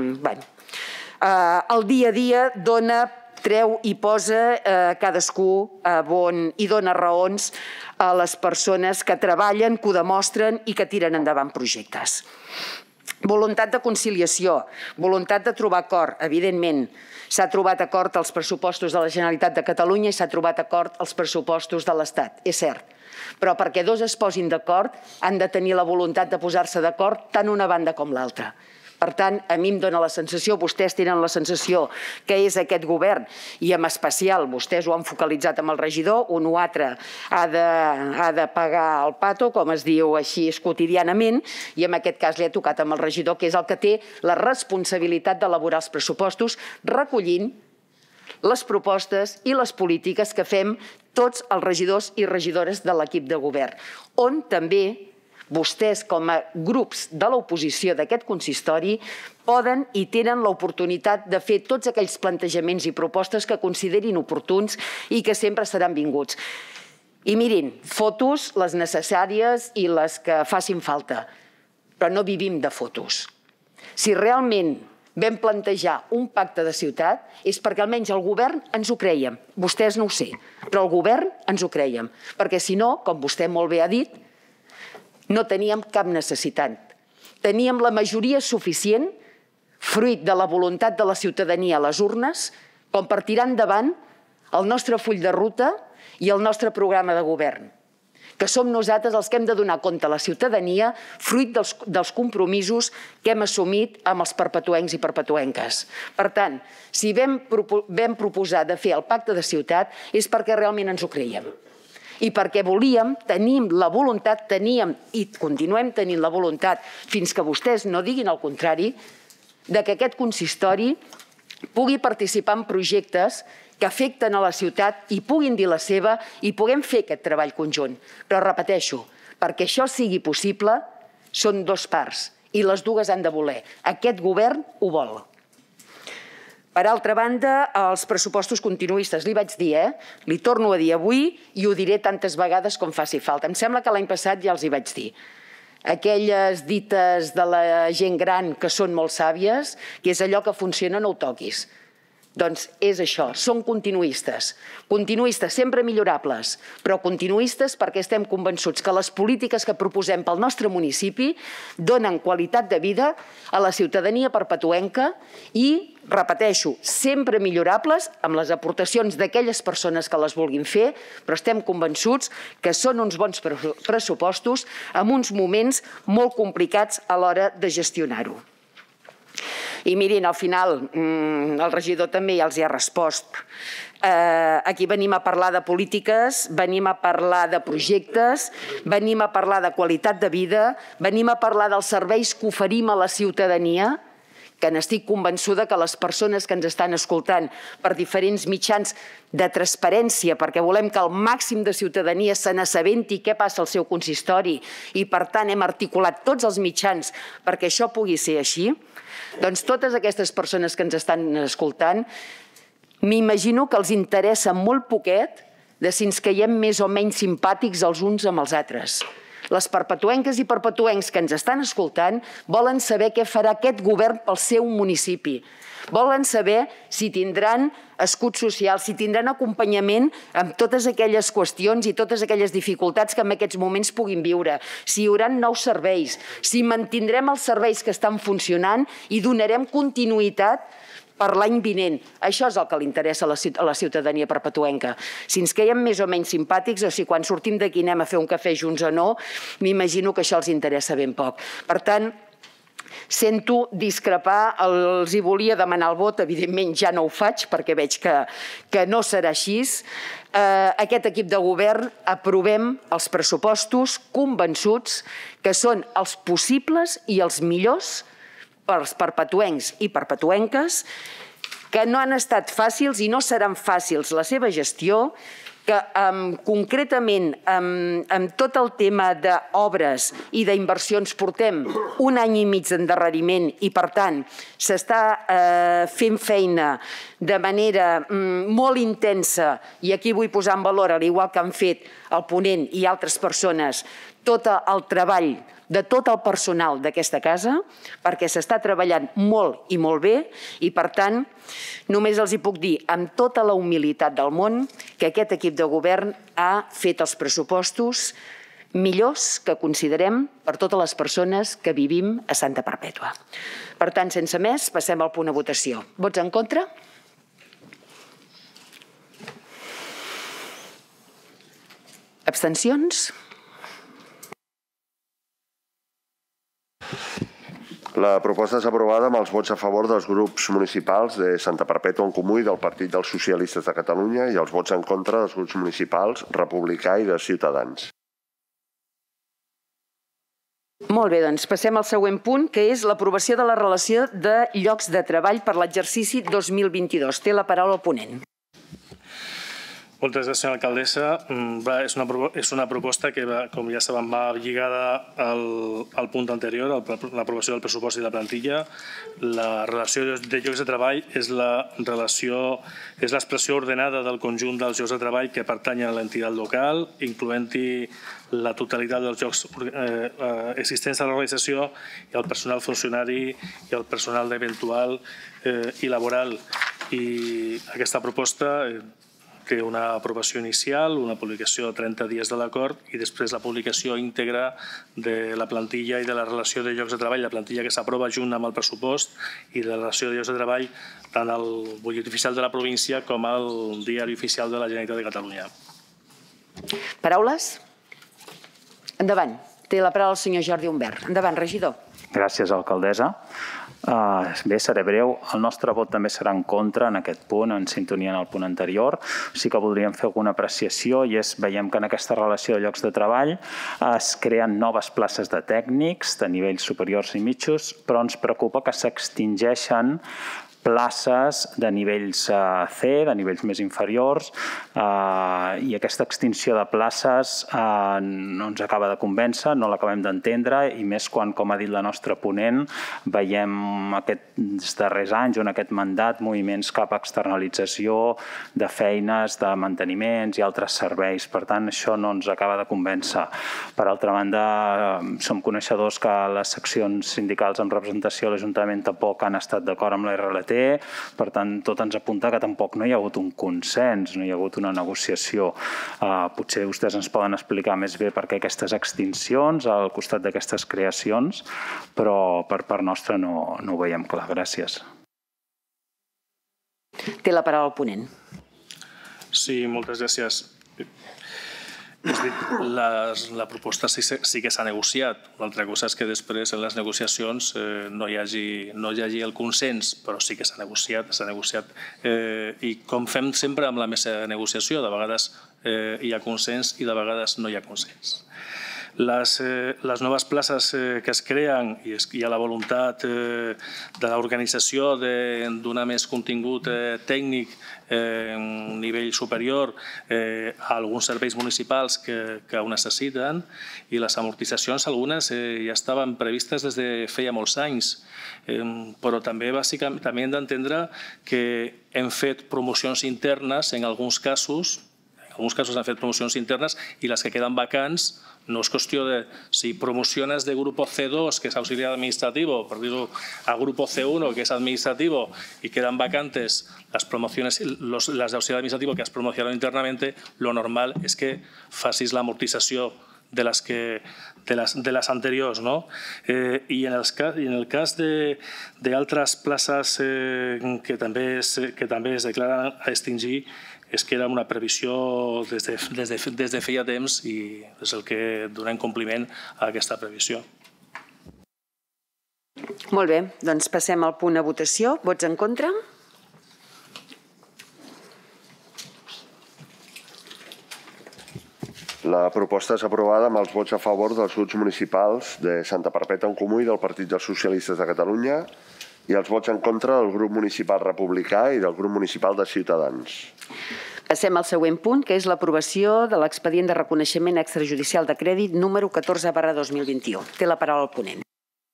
el dia a dia treu i posa cadascú i dona raons a les persones que treballen, que ho demostren i que tiren endavant projectes. Voluntat de conciliació, voluntat de trobar acord, evidentment. S'ha trobat acord als pressupostos de la Generalitat de Catalunya i s'ha trobat acord als pressupostos de l'Estat, és cert. Però perquè dos es posin d'acord han de tenir la voluntat de posar-se d'acord tant una banda com l'altra. Per tant, a mi em dóna la sensació, vostès tenen la sensació que és aquest govern i en especial vostès ho han focalitzat amb el regidor, un o altre ha de pagar el pato, com es diu així quotidianament, i en aquest cas li ha tocat amb el regidor, que és el que té la responsabilitat d'elaborar els pressupostos, recollint les propostes i les polítiques que fem tots els regidors i regidores de l'equip de govern, on també vostès, com a grups de l'oposició d'aquest consistori, poden i tenen l'oportunitat de fer tots aquells plantejaments i propostes que considerin oportuns i que sempre seran vinguts. I mirin, fotos, les necessàries i les que facin falta, però no vivim de fotos. Si realment vam plantejar un pacte de ciutat és perquè almenys el govern ens ho creiem. Vostès no ho sé, però el govern ens ho creiem, perquè si no, com vostè molt bé ha dit, no teníem cap necessitat. Teníem la majoria suficient, fruit de la voluntat de la ciutadania a les urnes, com per tirar endavant el nostre full de ruta i el nostre programa de govern, que som nosaltres els que hem de donar compte a la ciutadania fruit dels compromisos que hem assumit amb els perpetuencs i perpetuenques. Per tant, si vam proposar de fer el pacte de ciutat és perquè realment ens ho creiem. I perquè volíem, tenim la voluntat, teníem i continuem tenint la voluntat, fins que vostès no diguin el contrari, que aquest consistori pugui participar en projectes que afecten a la ciutat i puguin dir la seva i puguem fer aquest treball conjunt. Però repeteixo, perquè això sigui possible, són dues parts i les dues han de voler. Aquest govern ho vol. Per altra banda, els pressupostos continuistes, li vaig dir, li torno a dir avui i ho diré tantes vegades com faci falta. Em sembla que l'any passat ja els hi vaig dir. Aquelles dites de la gent gran que són molt sàvies, que és allò que funciona no ho toquis. Doncs és això, són continuistes. Continuistes, sempre millorables, però continuistes perquè estem convençuts que les polítiques que proposem pel nostre municipi donen qualitat de vida a la ciutadania perpetuenca i, repeteixo, sempre millorables amb les aportacions d'aquelles persones que les vulguin fer, però estem convençuts que són uns bons pressupostos en uns moments molt complicats a l'hora de gestionar-ho. I mirin, al final, el regidor també ja els hi ha respost. Aquí venim a parlar de polítiques, venim a parlar de projectes, venim a parlar de qualitat de vida, venim a parlar dels serveis que oferim a la ciutadania, que n'estic convençuda que les persones que ens estan escoltant per diferents mitjans de transparència, perquè volem que el màxim de ciutadania se n'assabenti què passa al seu consistori i, per tant, hem articulat tots els mitjans perquè això pugui ser així, doncs totes aquestes persones que ens estan escoltant, m'imagino que els interessa molt poquet de si ens caiem més o menys simpàtics els uns amb els altres. Les perpetuenques i perpetuencs que ens estan escoltant volen saber què farà aquest govern pel seu municipi. Volen saber si tindran escut social, si tindran acompanyament amb totes aquelles qüestions i totes aquelles dificultats que en aquests moments puguin viure, si hi haurà nous serveis, si mantindrem els serveis que estan funcionant i donarem continuïtat per l'any vinent. Això és el que li interessa a la ciutadania perpetuenca. Si ens queiem més o menys simpàtics o si quan sortim d'aquí anem a fer un cafè junts o no, m'imagino que això els interessa ben poc. Per tant, sento discrepar, els hi volia demanar el vot, evidentment ja no ho faig perquè veig que no serà així. Aquest equip de govern aprovem els pressupostos convençuts que són els possibles i els millors pels perpetuencs i perpetuenques, que no han estat fàcils i no seran fàcils la seva gestió, que concretament amb tot el tema d'obres i d'inversions portem un any i mig d'endarreriment i, per tant, s'està fent feina de manera molt intensa i aquí vull posar en valor, al igual que han fet el ponent i altres persones, tot el treball de tot el personal d'aquesta casa, perquè s'està treballant molt i molt bé i, per tant, només els hi puc dir amb tota la humilitat del món que aquest equip de govern ha fet els pressupostos millors que considerem per totes les persones que vivim a Santa Perpètua. Per tant, sense més, passem al punt de votació. Vots en contra? Abstencions? La proposta és aprovada amb els vots a favor dels grups municipals de Santa Perpètua en Comú i del Partit dels Socialistes de Catalunya i els vots en contra dels grups municipals Republicà i de Ciutadans. Molt bé, doncs passem al següent punt, que és l'aprovació de la relació de llocs de treball per l'exercici 2022. Té la paraula el ponent. Moltes gràcies, senyora alcaldessa. És una proposta que, com ja sabem, va lligada al punt anterior, a l'aprovació del pressupost i de la plantilla. La relació de llocs de treball és l'expressió ordenada del conjunt dels llocs de treball que pertanyen a l'entitat local, incloent-hi la totalitat dels llocs existents a l'organització i el personal funcionari i el personal eventual i laboral. I aquesta proposta té una aprovació inicial, una publicació de 30 dies de l'acord i després la publicació íntegra de la plantilla i de la relació de llocs de treball, la plantilla que s'aprova junt amb el pressupost i la relació de llocs de treball tant al butlletí oficial de la província com al diari oficial de la Generalitat de Catalunya. Paraules? Endavant. Té la paraula el senyor Jordi Humbert. Endavant, regidor. Gràcies, alcaldessa. Bé, seré breu. El nostre vot també serà en contra en aquest punt, en sintonia en el punt anterior. Sí que voldríem fer alguna apreciació i és, veiem que en aquesta relació de llocs de treball es creen noves places de tècnics de nivells superiors i mitjos, però ens preocupa que s'extingeixen places de nivells C, de nivells més inferiors, i aquesta extinció de places no ens acaba de convèncer, no l'acabem d'entendre, i més quan, com ha dit la nostra ponent, veiem aquests darrers anys o en aquest mandat moviments cap a externalització de feines, de manteniments i altres serveis. Per tant, això no ens acaba de convèncer. Per altra banda, som coneixedors que les seccions sindicals amb representació a l'Ajuntament tampoc han estat d'acord amb la RLT té, per tant, tot ens apunta que tampoc no hi ha hagut un consens, no hi ha hagut una negociació. Potser vostès ens poden explicar més bé per què aquestes extincions al costat d'aquestes creacions, però per part nostra no ho veiem clar. Gràcies. Té la paraula el ponent. Sí, moltes gràcies. La proposta sí que s'ha negociat. L'altra cosa és que després en les negociacions no hi hagi el consens, però sí que s'ha negociat. I com fem sempre amb la mesa de negociació, de vegades hi ha consens i de vegades no hi ha consens. Les noves places que es creen, i hi ha la voluntat de l'organització de donar més contingut tècnic a nivell superior a alguns serveis municipals que ho necessiten, i les amortitzacions algunes ja estaven previstes des de feia molts anys, però també bàsicament hem d'entendre que hem fet promocions internes en alguns casos han fet promocions internes, i les que queden vacants no és qüestió de si promociones de grupo C2, que es auxiliar administrativo, per dir-ho, a grupo C1, que es administrativo, y quedan vacantes las promociones, las de auxiliar administrativo que has promocionado internamente, lo normal es que facis l'amortització de les anteriors. I en el cas d'altres places que també es declaren a extingir, és que era una previsió des de feia temps i és el que donem compliment a aquesta previsió. Molt bé, doncs passem al punt a votació. Vots en contra? La proposta és aprovada amb els vots a favor dels grups municipals de Santa Perpètua en Comú i del Partit dels Socialistes de Catalunya i els vots en contra del grup municipal republicà i del grup municipal de Ciutadans. Passem al següent punt, que és l'aprovació de l'expedient de reconeixement extrajudicial de crèdit número 14/2021. Té la paraula el ponent.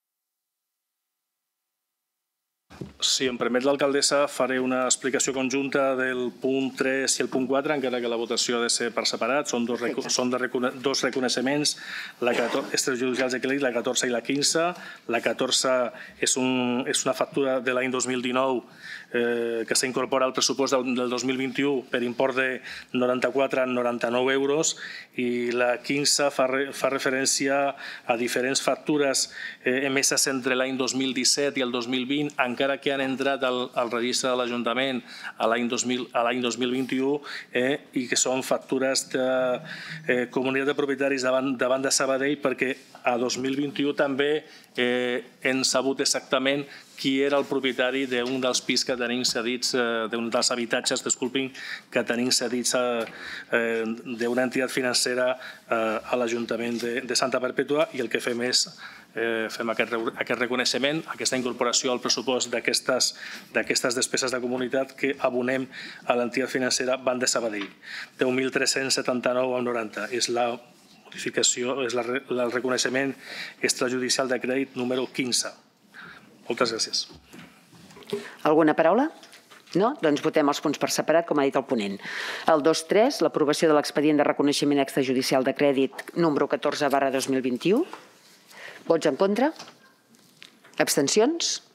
Si em permet l'alcaldessa, faré una explicació conjunta del punt 3 i el punt 4, encara que la votació ha de ser per separat. Són dos reconeixements extrajudicials de crèdit, la 14 i la 15. La 14 és una factura de l'any 2019 que s'incorpora al pressupost del 2021 per import de 94,99 euros, i la 15 fa referència a diferents factures emeses entre l'any 2017 i el 2020, encara que han entrat al registre de l'Ajuntament a l'any 2021, i que són factures de comunitat de propietaris davant de Sabadell, perquè a 2021 també hem sabut exactament qui era el propietari d'un dels pisos que tenim cedits, d'un dels habitatges, disculpin, que tenim cedits d'una entitat financera a l'Ajuntament de Santa Perpètua, i el que fem és fem aquest reconeixement, aquesta incorporació al pressupost d'aquestes despeses de comunitat que abonem a l'entitat financera Banc de Sabadell, 10.379,90. És la modificació, és el reconeixement extrajudicial de crèdit número 15. Moltes gràcies. Alguna paraula? No? Doncs votem els punts per separat, com ha dit el ponent. El 2.3, l'aprovació de l'expedient de reconeixement extrajudicial de crèdit número 14/2021. Vots en contra? Abstencions?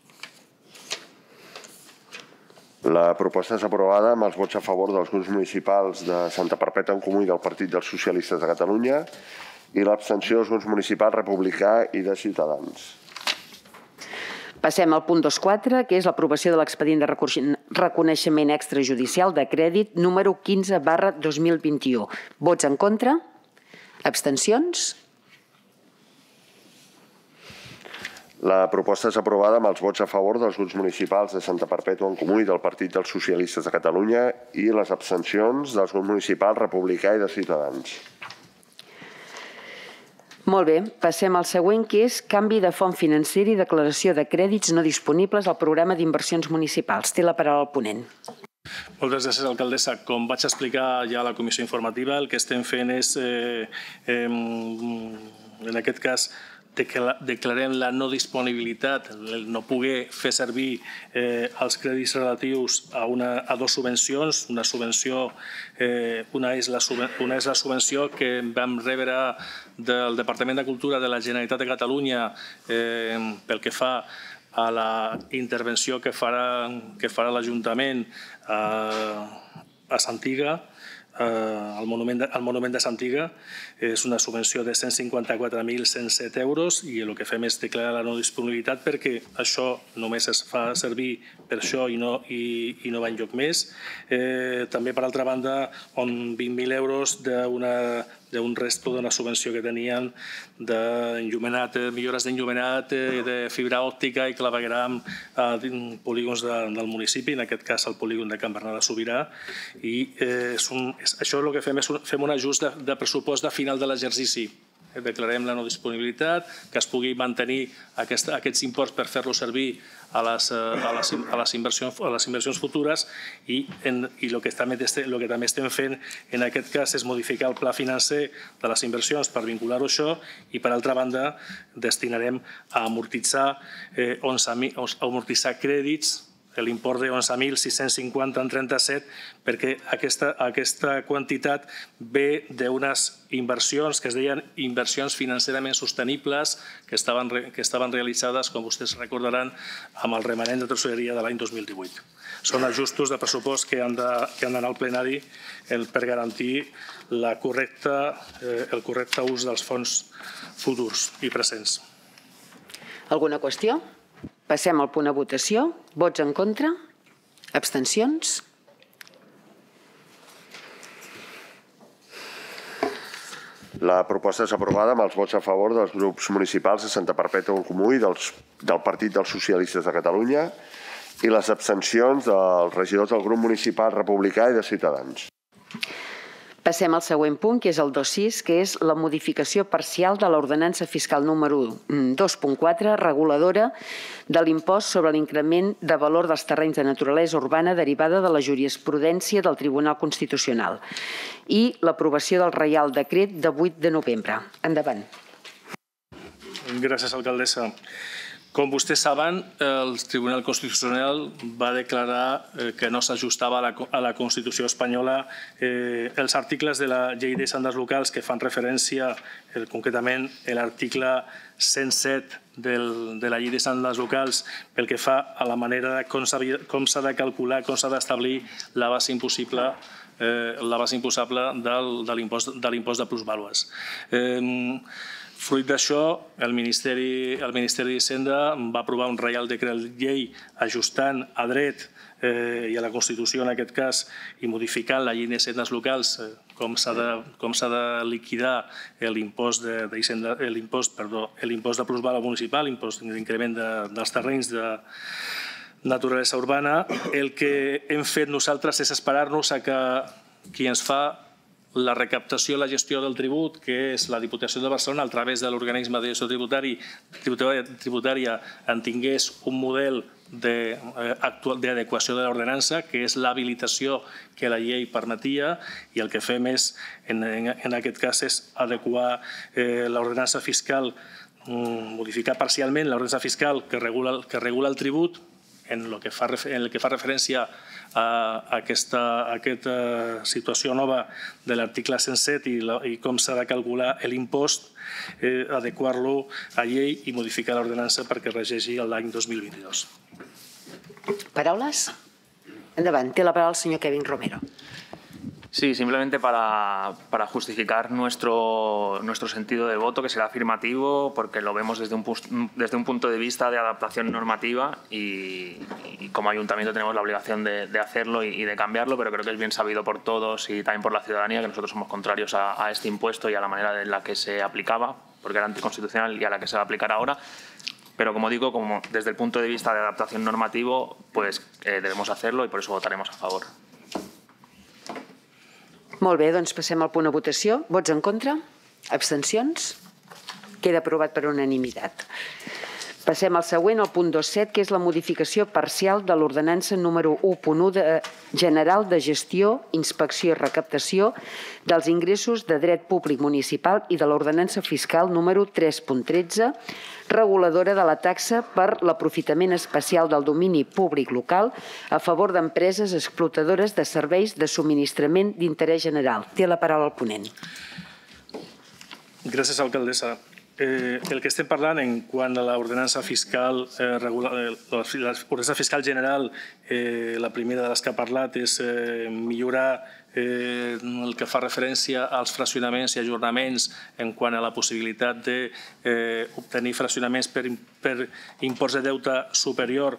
La proposta és aprovada amb els vots a favor dels grups municipals de Santa Perpètua en Comú i del Partit dels Socialistes de Catalunya i l'abstenció dels grups municipals republicà i de Ciutadans. Passem al punt 2.4, que és l'aprovació de l'expedient de reconeixement extrajudicial de crèdit número 15/2021. Vots en contra? Abstencions? La proposta és aprovada amb els vots a favor dels grups municipals de Santa Perpètua en Comú i del Partit dels Socialistes de Catalunya i les abstencions dels grups municipals republicà i de Ciutadans. Molt bé, passem al següent, que és canvi de font financer i declaració de crèdits no disponibles al programa d'inversions municipals. Té la paraula el ponent. Moltes gràcies, alcaldessa. Com vaig explicar ja a la comissió informativa, el que estem fent és, en aquest cas, declarem la no disponibilitat, el no poder fer servir els crèdits relatius a dues subvencions. Una és la subvenció que vam rebre del Departament de Cultura de la Generalitat de Catalunya pel que fa a la intervenció que farà l'Ajuntament a Santiga, al monument de Santiga. És una subvenció de 154.107 euros i el que fem és declarar la no disponibilitat perquè això només es fa servir per això i no va enlloc més. També, per altra banda, 20.000 euros d'un resto d'una subvenció que tenien d'enllumenat, millores d'enllumenat, de fibra òptica i clavegueram a polígons del municipi, en aquest cas el polígon de Can Bernat de Sobirà. I això el que fem és fem un ajust de pressupost de final de l'exercici. Declarem la no disponibilitat, que es pugui mantenir aquests imports per fer-los servir a les inversions futures i el que també estem fent en aquest cas és modificar el pla financer de les inversions per vincular-ho a això i, per altra banda, destinarem a amortitzar crèdits l'import de 11.650,37 perquè aquesta quantitat ve d'unes inversions que es deien inversions financerament sostenibles que estaven realitzades, com vostès recordaran, amb el remanent de tresoreria de l'any 2018. Són ajustos de pressupost que han d'anar al plenari per garantir el correcte ús dels fons futurs i presents. Alguna qüestió? Passem al punt a votació. Vots en contra? Abstencions? La proposta és aprovada amb els vots a favor dels grups municipals de Santa Perpètua en Comú i del Partit dels Socialistes de Catalunya i les abstencions dels regidors del grup municipal republicà i de Ciutadans. Passem al següent punt, que és el 2.6, que és la modificació parcial de l'ordenança fiscal número 2.4, reguladora de l'impost sobre l'increment de valor dels terrenys de naturalesa urbana derivada de la jurisprudència del Tribunal Constitucional i l'aprovació del Reial Decret de 8 de novembre. Endavant. Gràcies, alcaldessa. Com vostès saben, el Tribunal Constitucional va declarar que no s'ajustava a la Constitució espanyola els articles de la Llei d'Hisendes Locals que fan referència, concretament l'article 107 de la Llei d'Hisendes Locals pel que fa a la manera com s'ha de calcular, com s'ha d'establir la base imposable de l'impost de plusvàlues. Fruit d'això, el Ministeri d'Hisenda va aprovar un Reial Decret Llei ajustant a dret i a la Constitució en aquest cas i modificant la Llei d'Hisendes Locals com s'ha de liquidar l'impost de plusvàlua municipal, l'impost d'increment dels terrenys de naturalesa urbana. El que hem fet nosaltres és esperar-nos a que qui ens fa la recaptació i la gestió del tribut, que és la Diputació de Barcelona, a través de l'organisme de gestió tributària, en tingués un model d'adequació de l'ordenança, que és l'habilitació que la llei permetia, i el que fem és, en aquest cas, és adequar l'ordenança fiscal, modificar parcialment l'ordenança fiscal que regula el tribut en el que fa referència a aquesta situació nova de l'article 107 i com s'ha de calcular l'impost, adequar-lo a llei i modificar l'ordenança perquè regeixi l'any 2022. Paraules? Endavant, té la paraula el senyor Kevin Romero. Sí, simplemente para justificar nuestro sentido de voto, que será afirmativo, porque lo vemos desde un punto de vista de adaptación normativa y como ayuntamiento tenemos la obligación de hacerlo y de cambiarlo, pero creo que es bien sabido por todos y también por la ciudadanía que nosotros somos contrarios a este impuesto y a la manera en la que se aplicaba, porque era anticonstitucional, y a la que se va a aplicar ahora. Pero como digo, desde el punto de vista de adaptación normativo, pues debemos hacerlo y por eso votaremos a favor. Molt bé, doncs passem al punt a votació. Vots en contra? Abstencions? Queda aprovat per unanimitat. Passem al següent, al punt 2.7, que és la modificació parcial de l'ordenança número 1.1 general de gestió, inspecció i recaptació dels ingressos de dret públic municipal i de l'ordenança fiscal número 3.13, reguladora de la taxa per l'aprofitament especial del domini públic local a favor d'empreses explotadores de serveis de subministrament d'interès general. Té la paraula el ponent. Gràcies, alcaldessa. el que estem parlant en quant a l'ordenança fiscal general, la primera de les que ha parlat és millorar el que fa referència als fraccionaments i ajornaments en quant a la possibilitat d'obtenir fraccionaments per imports de deute superior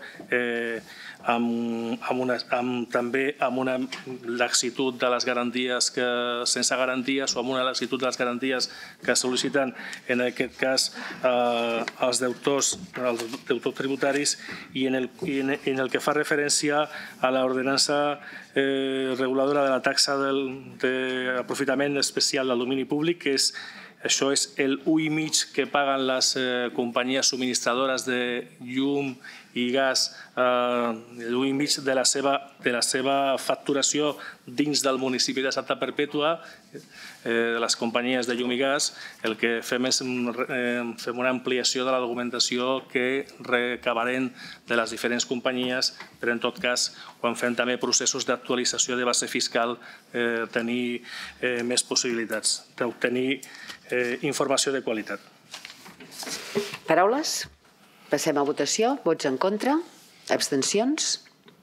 també amb una laxitud de les garanties sense garanties o amb una laxitud de les garanties que sol·liciten en aquest cas els deutors tributaris i en el que fa referència a l'ordenança reguladora de la taxa d'aprofitament especial del domini públic, que això és el 1,5% que paguen les companyies subministradores de llum i gas, el 1,5% de la seva facturació dins del municipi de Santa Perpètua, de les companyies de llum i gas. El que fem és fem una ampliació de la documentació que recabarem de les diferents companyies, però en tot cas, quan fem també processos d'actualització de base fiscal, tenir més possibilitats d'obtenir informació de qualitat. Paraules? Passem a votació. Vots en contra? Abstencions?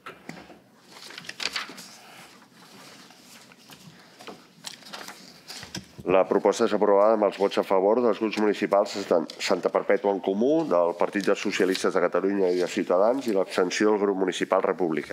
La proposta és aprovada amb els vots a favor dels grups municipals de Santa Perpètua en Comú, del Partit dels Socialistes de Catalunya i de Ciutadans i l'abstenció del grup municipal República.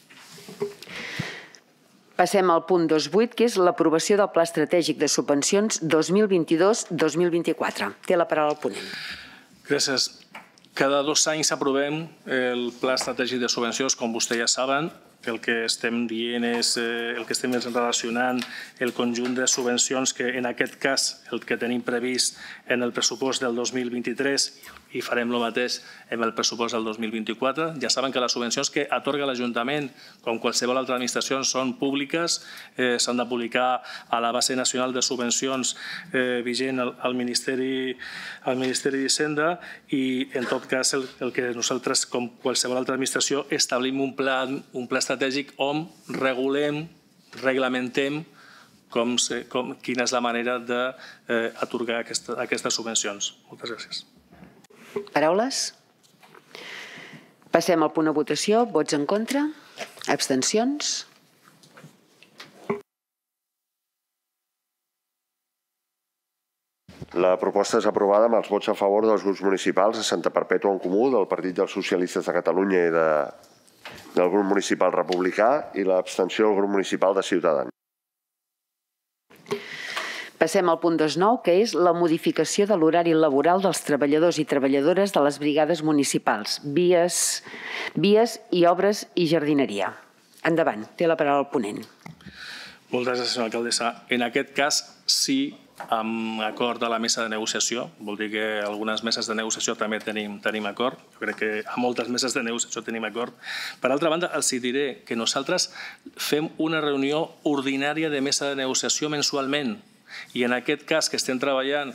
Passem al punt 2.8, que és l'aprovació del Pla Estratègic de Subvencions 2022-2024. Té la paraula el ponent. Gràcies. Cada 2 anys aprovem el Pla Estratègic de Subvencions, com vostès ja saben. El que estem dient és, el que estem relacionant el conjunt de subvencions que en aquest cas el que tenim previst en el pressupost del 2023 i farem el mateix en el pressupost del 2024. Ja saben que les subvencions que atorga l'Ajuntament, com qualsevol altra administració, són públiques, s'han de publicar a la base nacional de subvencions vigent al Ministeri d'Hisenda i, en tot cas, el que nosaltres, com qualsevol altra administració, establim un pla estratègic on regulem, reglamentem quina és la manera d'atorgar aquestes subvencions. Moltes gràcies. Paraules? Passem al punt de votació. Vots en contra? Abstencions? La proposta és aprovada amb els vots a favor dels grups municipals de Santa Perpètua en Comú, del Partit dels Socialistes de Catalunya i del grup municipal Republicà i l'abstenció del grup municipal de Ciutadans. Passem al punt 2.9, que és la modificació de l'horari laboral dels treballadors i treballadores de les brigades municipals, vies i obres i jardineria. Endavant, té la paraula el ponent. Moltes gràcies, senyora alcaldessa. En aquest cas, sí, amb acord de la mesa de negociació, vol dir que algunes meses de negociació també tenim acord. Jo crec que a moltes meses de negociació tenim acord. Per altra banda, els diré que nosaltres fem una reunió ordinària de mesa de negociació mensualment. I en aquest cas que estem treballant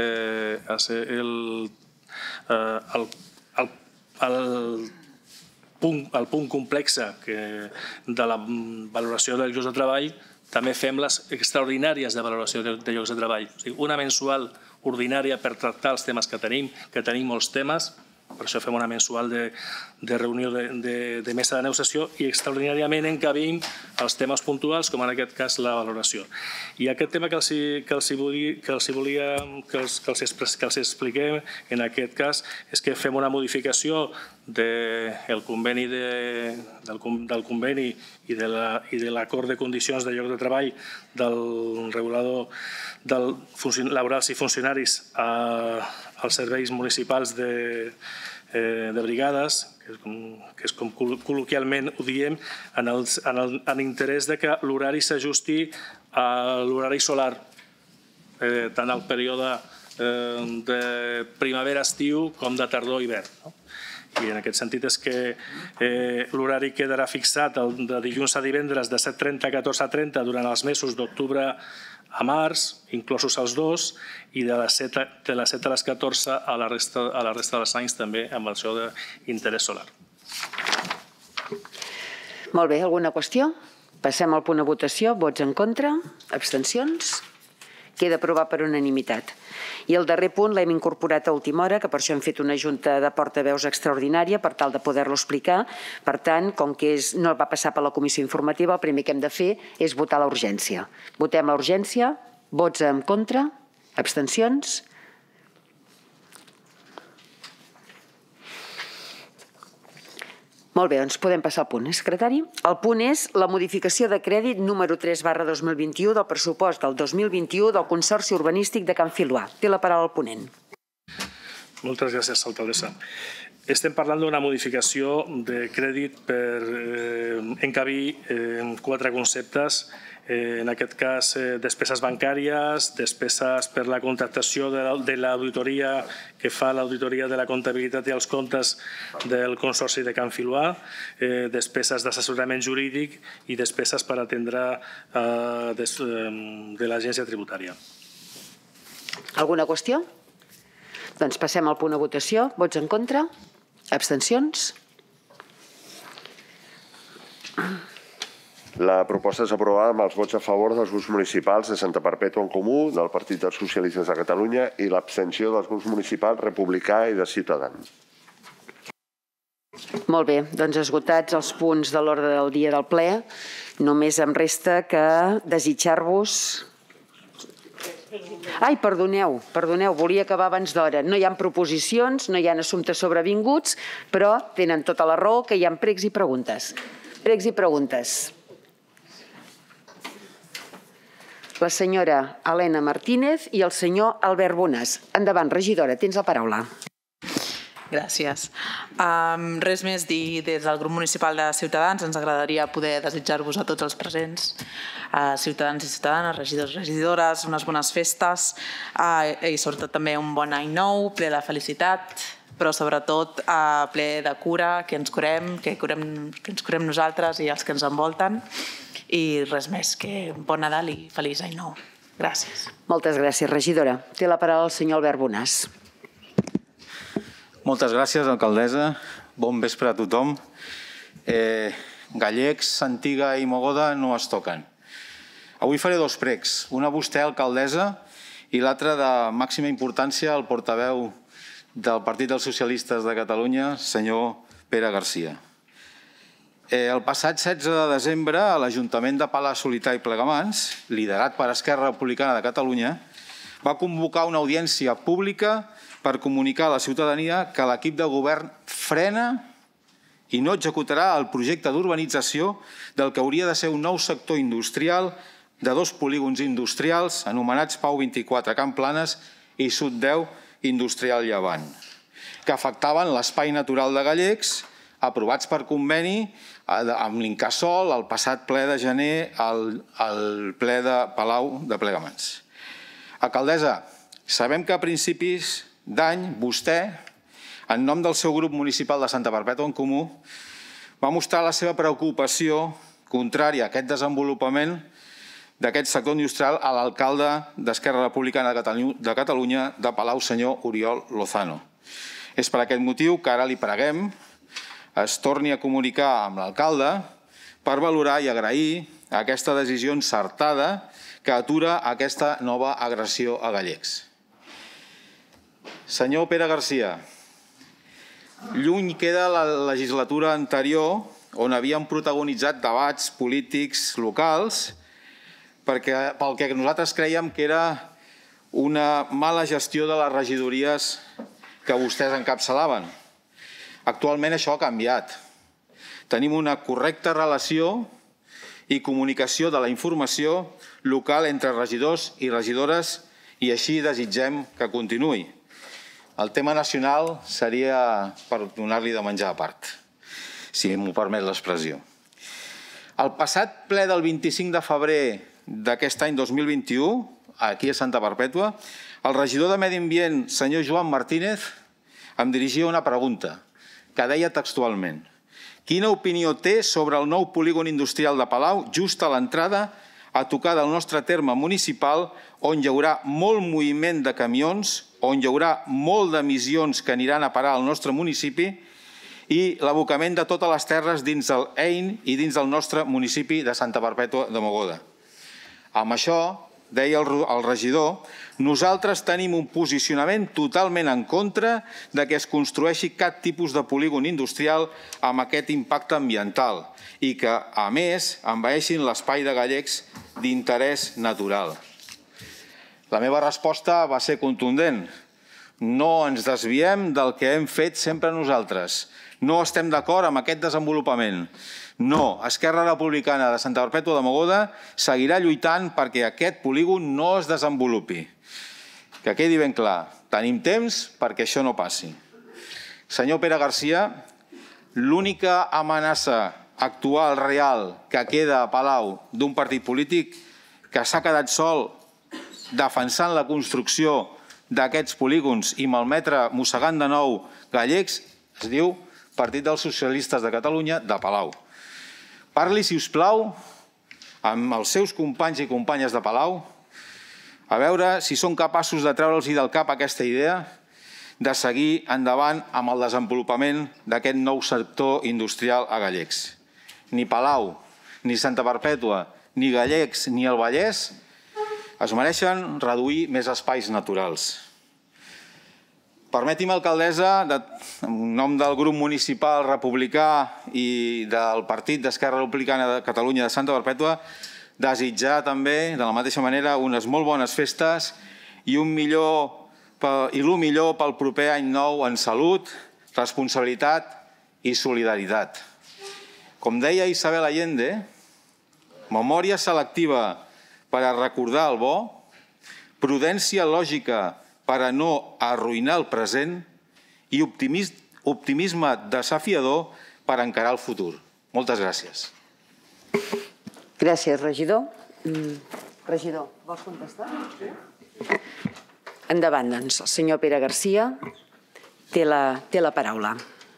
el punt complex de la valoració dels llocs de treball, també fem les extraordinàries de valoració de llocs de treball. Una mensual ordinària per tractar els temes que tenim molts temes. Per això fem una mensual de reunió de mesa de negociació i extraordinàriament encabim els temes puntuals, com en aquest cas la valoració. I aquest tema que els volia que els expliquem en aquest cas és que fem una modificació del conveni i de l'acord de condicions de lloc de treball del regulador laborals i funcionaris als serveis municipals de brigades, que és com col·loquialment ho diem, en l'interès que l'horari s'ajusti a l'horari solar, tant al període de primavera-estiu com de tardor-hivern. I en aquest sentit és que l'horari quedarà fixat de dilluns a divendres de 7:30 a 14:30 durant els mesos d'octubre a març, inclosos els dos, i de les 7 a les 14 a la resta dels anys també amb el seu d'interès solar. Molt bé, alguna qüestió? Passem al punt de votació. Vots en contra? Abstencions? Queda aprovat per unanimitat. I el darrer punt l'hem incorporat a última hora, que per això hem fet una junta de portaveus extraordinària per tal de poder-lo explicar. Per tant, com que no va passar per la comissió informativa, el primer que hem de fer és votar la urgència. Votem la urgència. Vots en contra? Abstencions? Molt bé, doncs podem passar al punt, secretari? El punt és la modificació de crèdit número 3/2021 del pressupost del 2021 del Consorci Urbanístic de Can Filloà. Té la paraula el ponent. Moltes gràcies, alcaldessa. Estem parlant d'una modificació de crèdit per encabir 4 conceptes. En aquest cas, despeses bancàries, despeses per la contractació de l'auditoria que fa l'auditoria de la comptabilitat i els comptes del Consorci de Can Filloà, despeses d'assessorament jurídic i despeses per atendre de l'agència tributària. Alguna qüestió? Doncs passem al punt de votació. Vots en contra? Abstencions? La proposta és aprovada amb els vots a favor dels grups municipals de Santa Perpètua en Comú, del Partit dels Socialistes de Catalunya i l'abstenció dels grups municipals Republicà i de Ciutadans. Molt bé, doncs esgotats els punts de l'ordre del dia del ple, només em resta que desitjar-vos... Ai, perdoneu, volia acabar abans d'hora. No hi ha proposicions, no hi ha assumptes sobrevinguts, però tenen tota la raó que hi ha pregs i preguntes. Pregs i preguntes. La senyora Helena Martínez i el senyor Albert Bonas. Endavant, regidora, tens la paraula. Gràcies. Res més dir des del grup municipal de Ciutadans. Ens agradaria poder desitjar-vos a tots els presents, ciutadans i ciutadanes, regidors i regidores, unes bones festes i sobretot també un bon any nou, ple de felicitat, però sobretot ple de cura, que ens curem nosaltres i els que ens envolten. I res més, que bon Nadal i feliç any nou. Gràcies. Moltes gràcies, regidora. Té la paraula el senyor Albert Bonas. Moltes gràcies, alcaldessa. Bon vespre a tothom. Gallecs, Antiga i Mogoda no es toquen. Avui faré 2 pregs. Una a vostè, alcaldessa, i l'altra de màxima importància al portaveu del Partit dels Socialistes de Catalunya, senyor Pere Garcia. El passat 16 de desembre, a l'Ajuntament de Palau-solità i Plegamans, liderat per Esquerra Republicana de Catalunya, va convocar una audiència pública per comunicar a la ciutadania que l'equip de govern frena i no executarà el projecte d'urbanització del que hauria de ser un nou sector industrial de 2 polígons industrials anomenats Pau 24 Camp Planes i Sud 10 Industrial Llevant, que afectaven l'espai natural de Gallecs, aprovats per conveni amb l'Incasòl el passat ple de gener al ple de Palau de Plegamans. Alcaldessa, sabem que a principis d'any vostè, en nom del seu grup municipal de Santa Perpètua en Comú, va mostrar la seva preocupació contrària a aquest desenvolupament d'aquest sector industrial a l'alcalde d'Esquerra Republicana de Catalunya de Palau, senyor Oriol Lozano. És per aquest motiu que ara li preguem es torni a comunicar amb l'alcalde per valorar i agrair aquesta decisió encertada que atura aquesta nova agressió a Gallecs. Senyor Pere Garcia, lluny queda la legislatura anterior on havíem protagonitzat debats polítics locals pel que nosaltres creiem que era una mala gestió de les regidories que vostès encapçalaven. Actualment això ha canviat. Tenim una correcta relació i comunicació de la informació local entre regidors i regidores i així desitgem que continuï. El tema nacional seria per donar-li de menjar a part, si m'ho permet l'expressió. El passat ple del 25 de febrer d'aquest any 2021, aquí a Santa Perpètua, el regidor de Medi Ambient, senyor Joan Martínez, em dirigia una pregunta que deia textualment: quina opinió té sobre el nou polígon industrial de Palau just a l'entrada a tocar del nostre terme municipal on hi haurà molt moviment de camions, on hi haurà molt d'emissions que aniran a parar al nostre municipi i l'abocament de totes les terres dins del EIN i dins del nostre municipi de Santa Perpètua de Mogoda. Amb això deia el regidor, nosaltres tenim un posicionament totalment en contra de que es construeixi cap tipus de polígon industrial amb aquest impacte ambiental i que, a més, envaeixin l'espai de gallecs d'interès natural. La meva resposta va ser contundent. No ens desviem del que hem fet sempre nosaltres. No estem d'acord amb aquest desenvolupament. No, Esquerra Republicana de Santa Perpètua de Mogoda seguirà lluitant perquè aquest polígon no es desenvolupi. Que quedi ben clar, tenim temps perquè això no passi. Senyor Pere Garcia, l'única amenaça actual, real, que queda a Palau d'un partit polític que s'ha quedat sol defensant la construcció d'aquests polígons i malmetre, mossegant de nou gallecs, es diu Partit dels Socialistes de Catalunya de Palau. Parli, si us plau, amb els seus companys i companyes de Palau, a veure si són capaços de treure'ls del cap aquesta idea de seguir endavant amb el desenvolupament d'aquest nou sector industrial a Gallecs. Ni Palau, ni Santa Perpètua, ni Gallecs, ni el Vallès es mereixen reduir més espais naturals. Permeti'm, alcaldessa, en nom del grup municipal republicà i del Partit d'Esquerra Republicana de Catalunya de Santa Perpètua, desitjar també, de la mateixa manera, unes molt bones festes i el millor pel proper any nou en salut, responsabilitat i solidaritat. Com deia Isabel Allende, memòria selectiva per a recordar el bo, prudència lògica per a no arruïnar el present i optimisme desafiador per encarar el futur. Moltes gràcies. Gràcies, regidor. Regidor, vols contestar? Endavant, doncs. El senyor Pere Garcia té la paraula.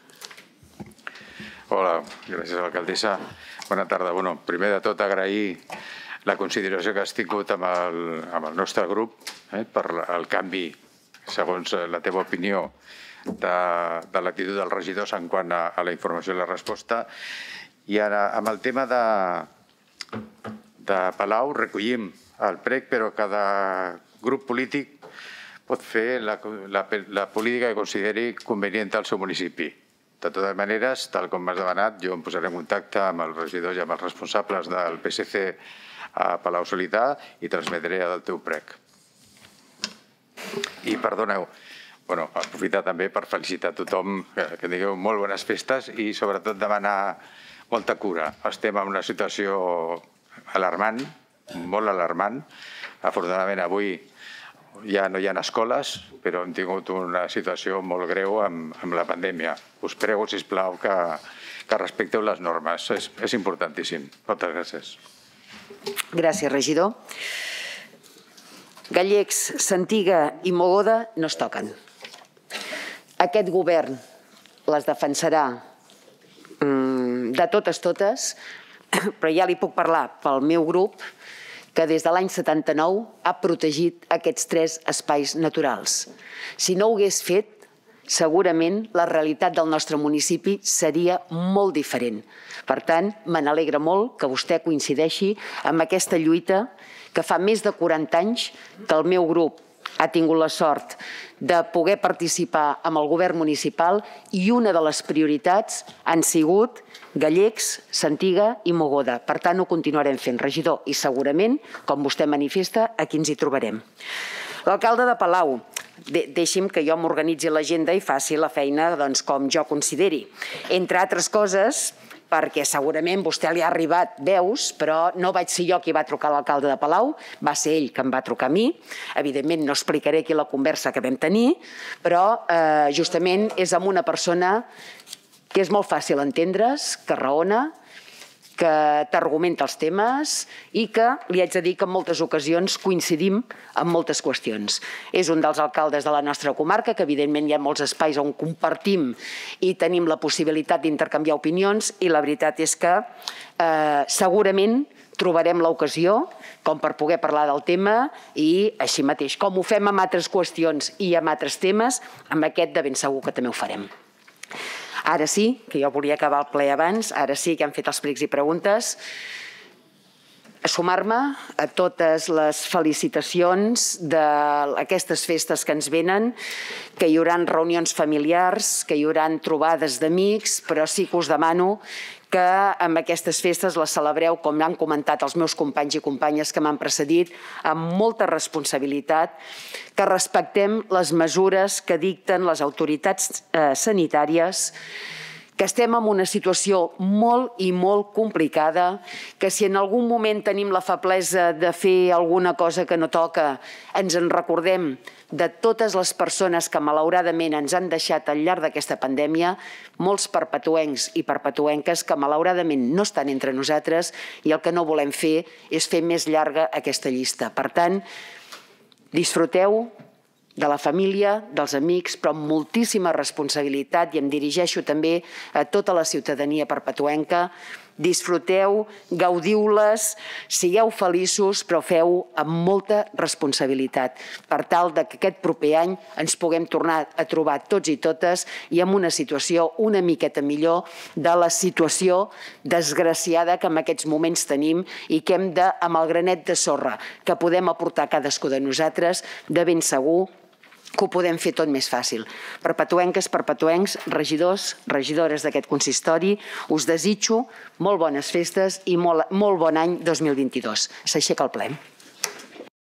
Hola, gràcies, alcaldessa. Bona tarda. Primer de tot, agrair la consideració que has tingut amb el nostre grup per el canvi, segons la teva opinió, de l'actitud dels regidors en quant a la informació i la resposta. I ara, amb el tema de Palau, recollim el prec, però cada grup polític pot fer la política que consideri convenient al seu municipi. De totes maneres, tal com m'has demanat, jo em posaré en contacte amb els regidors i amb els responsables del PSC a Palau-solità i transmetré el teu prec. I perdoneu, aprofitar també per felicitar a tothom, que tingueu molt bones festes i sobretot demanar molta cura. Estem en una situació alarmant, molt alarmant. Afortunadament avui ja no hi ha escoles, però hem tingut una situació molt greu amb la pandèmia. Us prego, sisplau, que respecteu les normes. És importantíssim. Moltes gràcies. Gràcies, regidor. Gallecs, Santiga i Mogoda no es toquen. Aquest govern les defensarà de totes, però ja li puc parlar pel meu grup que des de l'any 79 ha protegit aquests 3 espais naturals. Si no ho hagués fet, segurament la realitat del nostre municipi seria molt diferent. Per tant, me n'alegra molt que vostè coincideixi amb aquesta lluita que fa més de 40 anys que el meu grup ha tingut la sort de poder participar amb el govern municipal i una de les prioritats han sigut Gallecs, Santiga i Mogoda. Per tant, ho continuarem fent, regidor, i segurament, com vostè manifesta, aquí ens hi trobarem. L'alcalde de Palau, deixi'm que jo m'organitzi l'agenda i faci la feina com jo consideri. Entre altres coses, perquè segurament vostè li ha arribat veus, però no vaig ser jo qui va trucar a l'alcalde de Palau, va ser ell que em va trucar a mi. Evidentment no explicaré aquí la conversa que vam tenir, però justament és amb una persona que és molt fàcil entendre's, que raona, que t'argumenta els temes i que li haig de dir que en moltes ocasions coincidim en moltes qüestions. És un dels alcaldes de la nostra comarca, que evidentment hi ha molts espais on compartim i tenim la possibilitat d'intercanviar opinions, i la veritat és que segurament trobarem l'ocasió com per poder parlar del tema, i així mateix, com ho fem amb altres qüestions i amb altres temes, amb aquest de ben segur que també ho farem. Ara sí, que jo volia acabar el ple abans, ara sí que han fet els pregs i preguntes. sumar-me a totes les felicitacions d'aquestes festes que ens venen, que hi haurà reunions familiars, que hi haurà trobades d'amics, però sí que us demano que amb aquestes festes les celebreu, com han comentat els meus companys i companyes que m'han precedit, amb molta responsabilitat, que respectem les mesures que dicten les autoritats sanitàries, que estem en una situació molt i molt complicada, que si en algun moment tenim la feblesa de fer alguna cosa que no toca, ens en recordem de totes les persones que malauradament ens han deixat al llarg d'aquesta pandèmia, molts perpetuencs i perpetuenques que malauradament no estan entre nosaltres i el que no volem fer és fer més llarga aquesta llista. Per tant, disfruteu de la família, dels amics, però amb moltíssima responsabilitat, i em dirigeixo també a tota la ciutadania perpetuenca. Disfruteu, gaudiu-les, sigueu feliços, però feu amb molta responsabilitat, per tal que aquest proper any ens puguem tornar a trobar tots i totes i amb una situació una miqueta millor de la situació desgraciada que en aquests moments tenim i que hem de, amb el granet de sorra que podem aportar cadascú de nosaltres, de ben segur que ho podem fer tot més fàcil. Perpetuenques, perpetuencs, regidors, regidores d'aquest consistori, us desitjo molt bones festes i molt bon any 2022. S'aixeca el ple.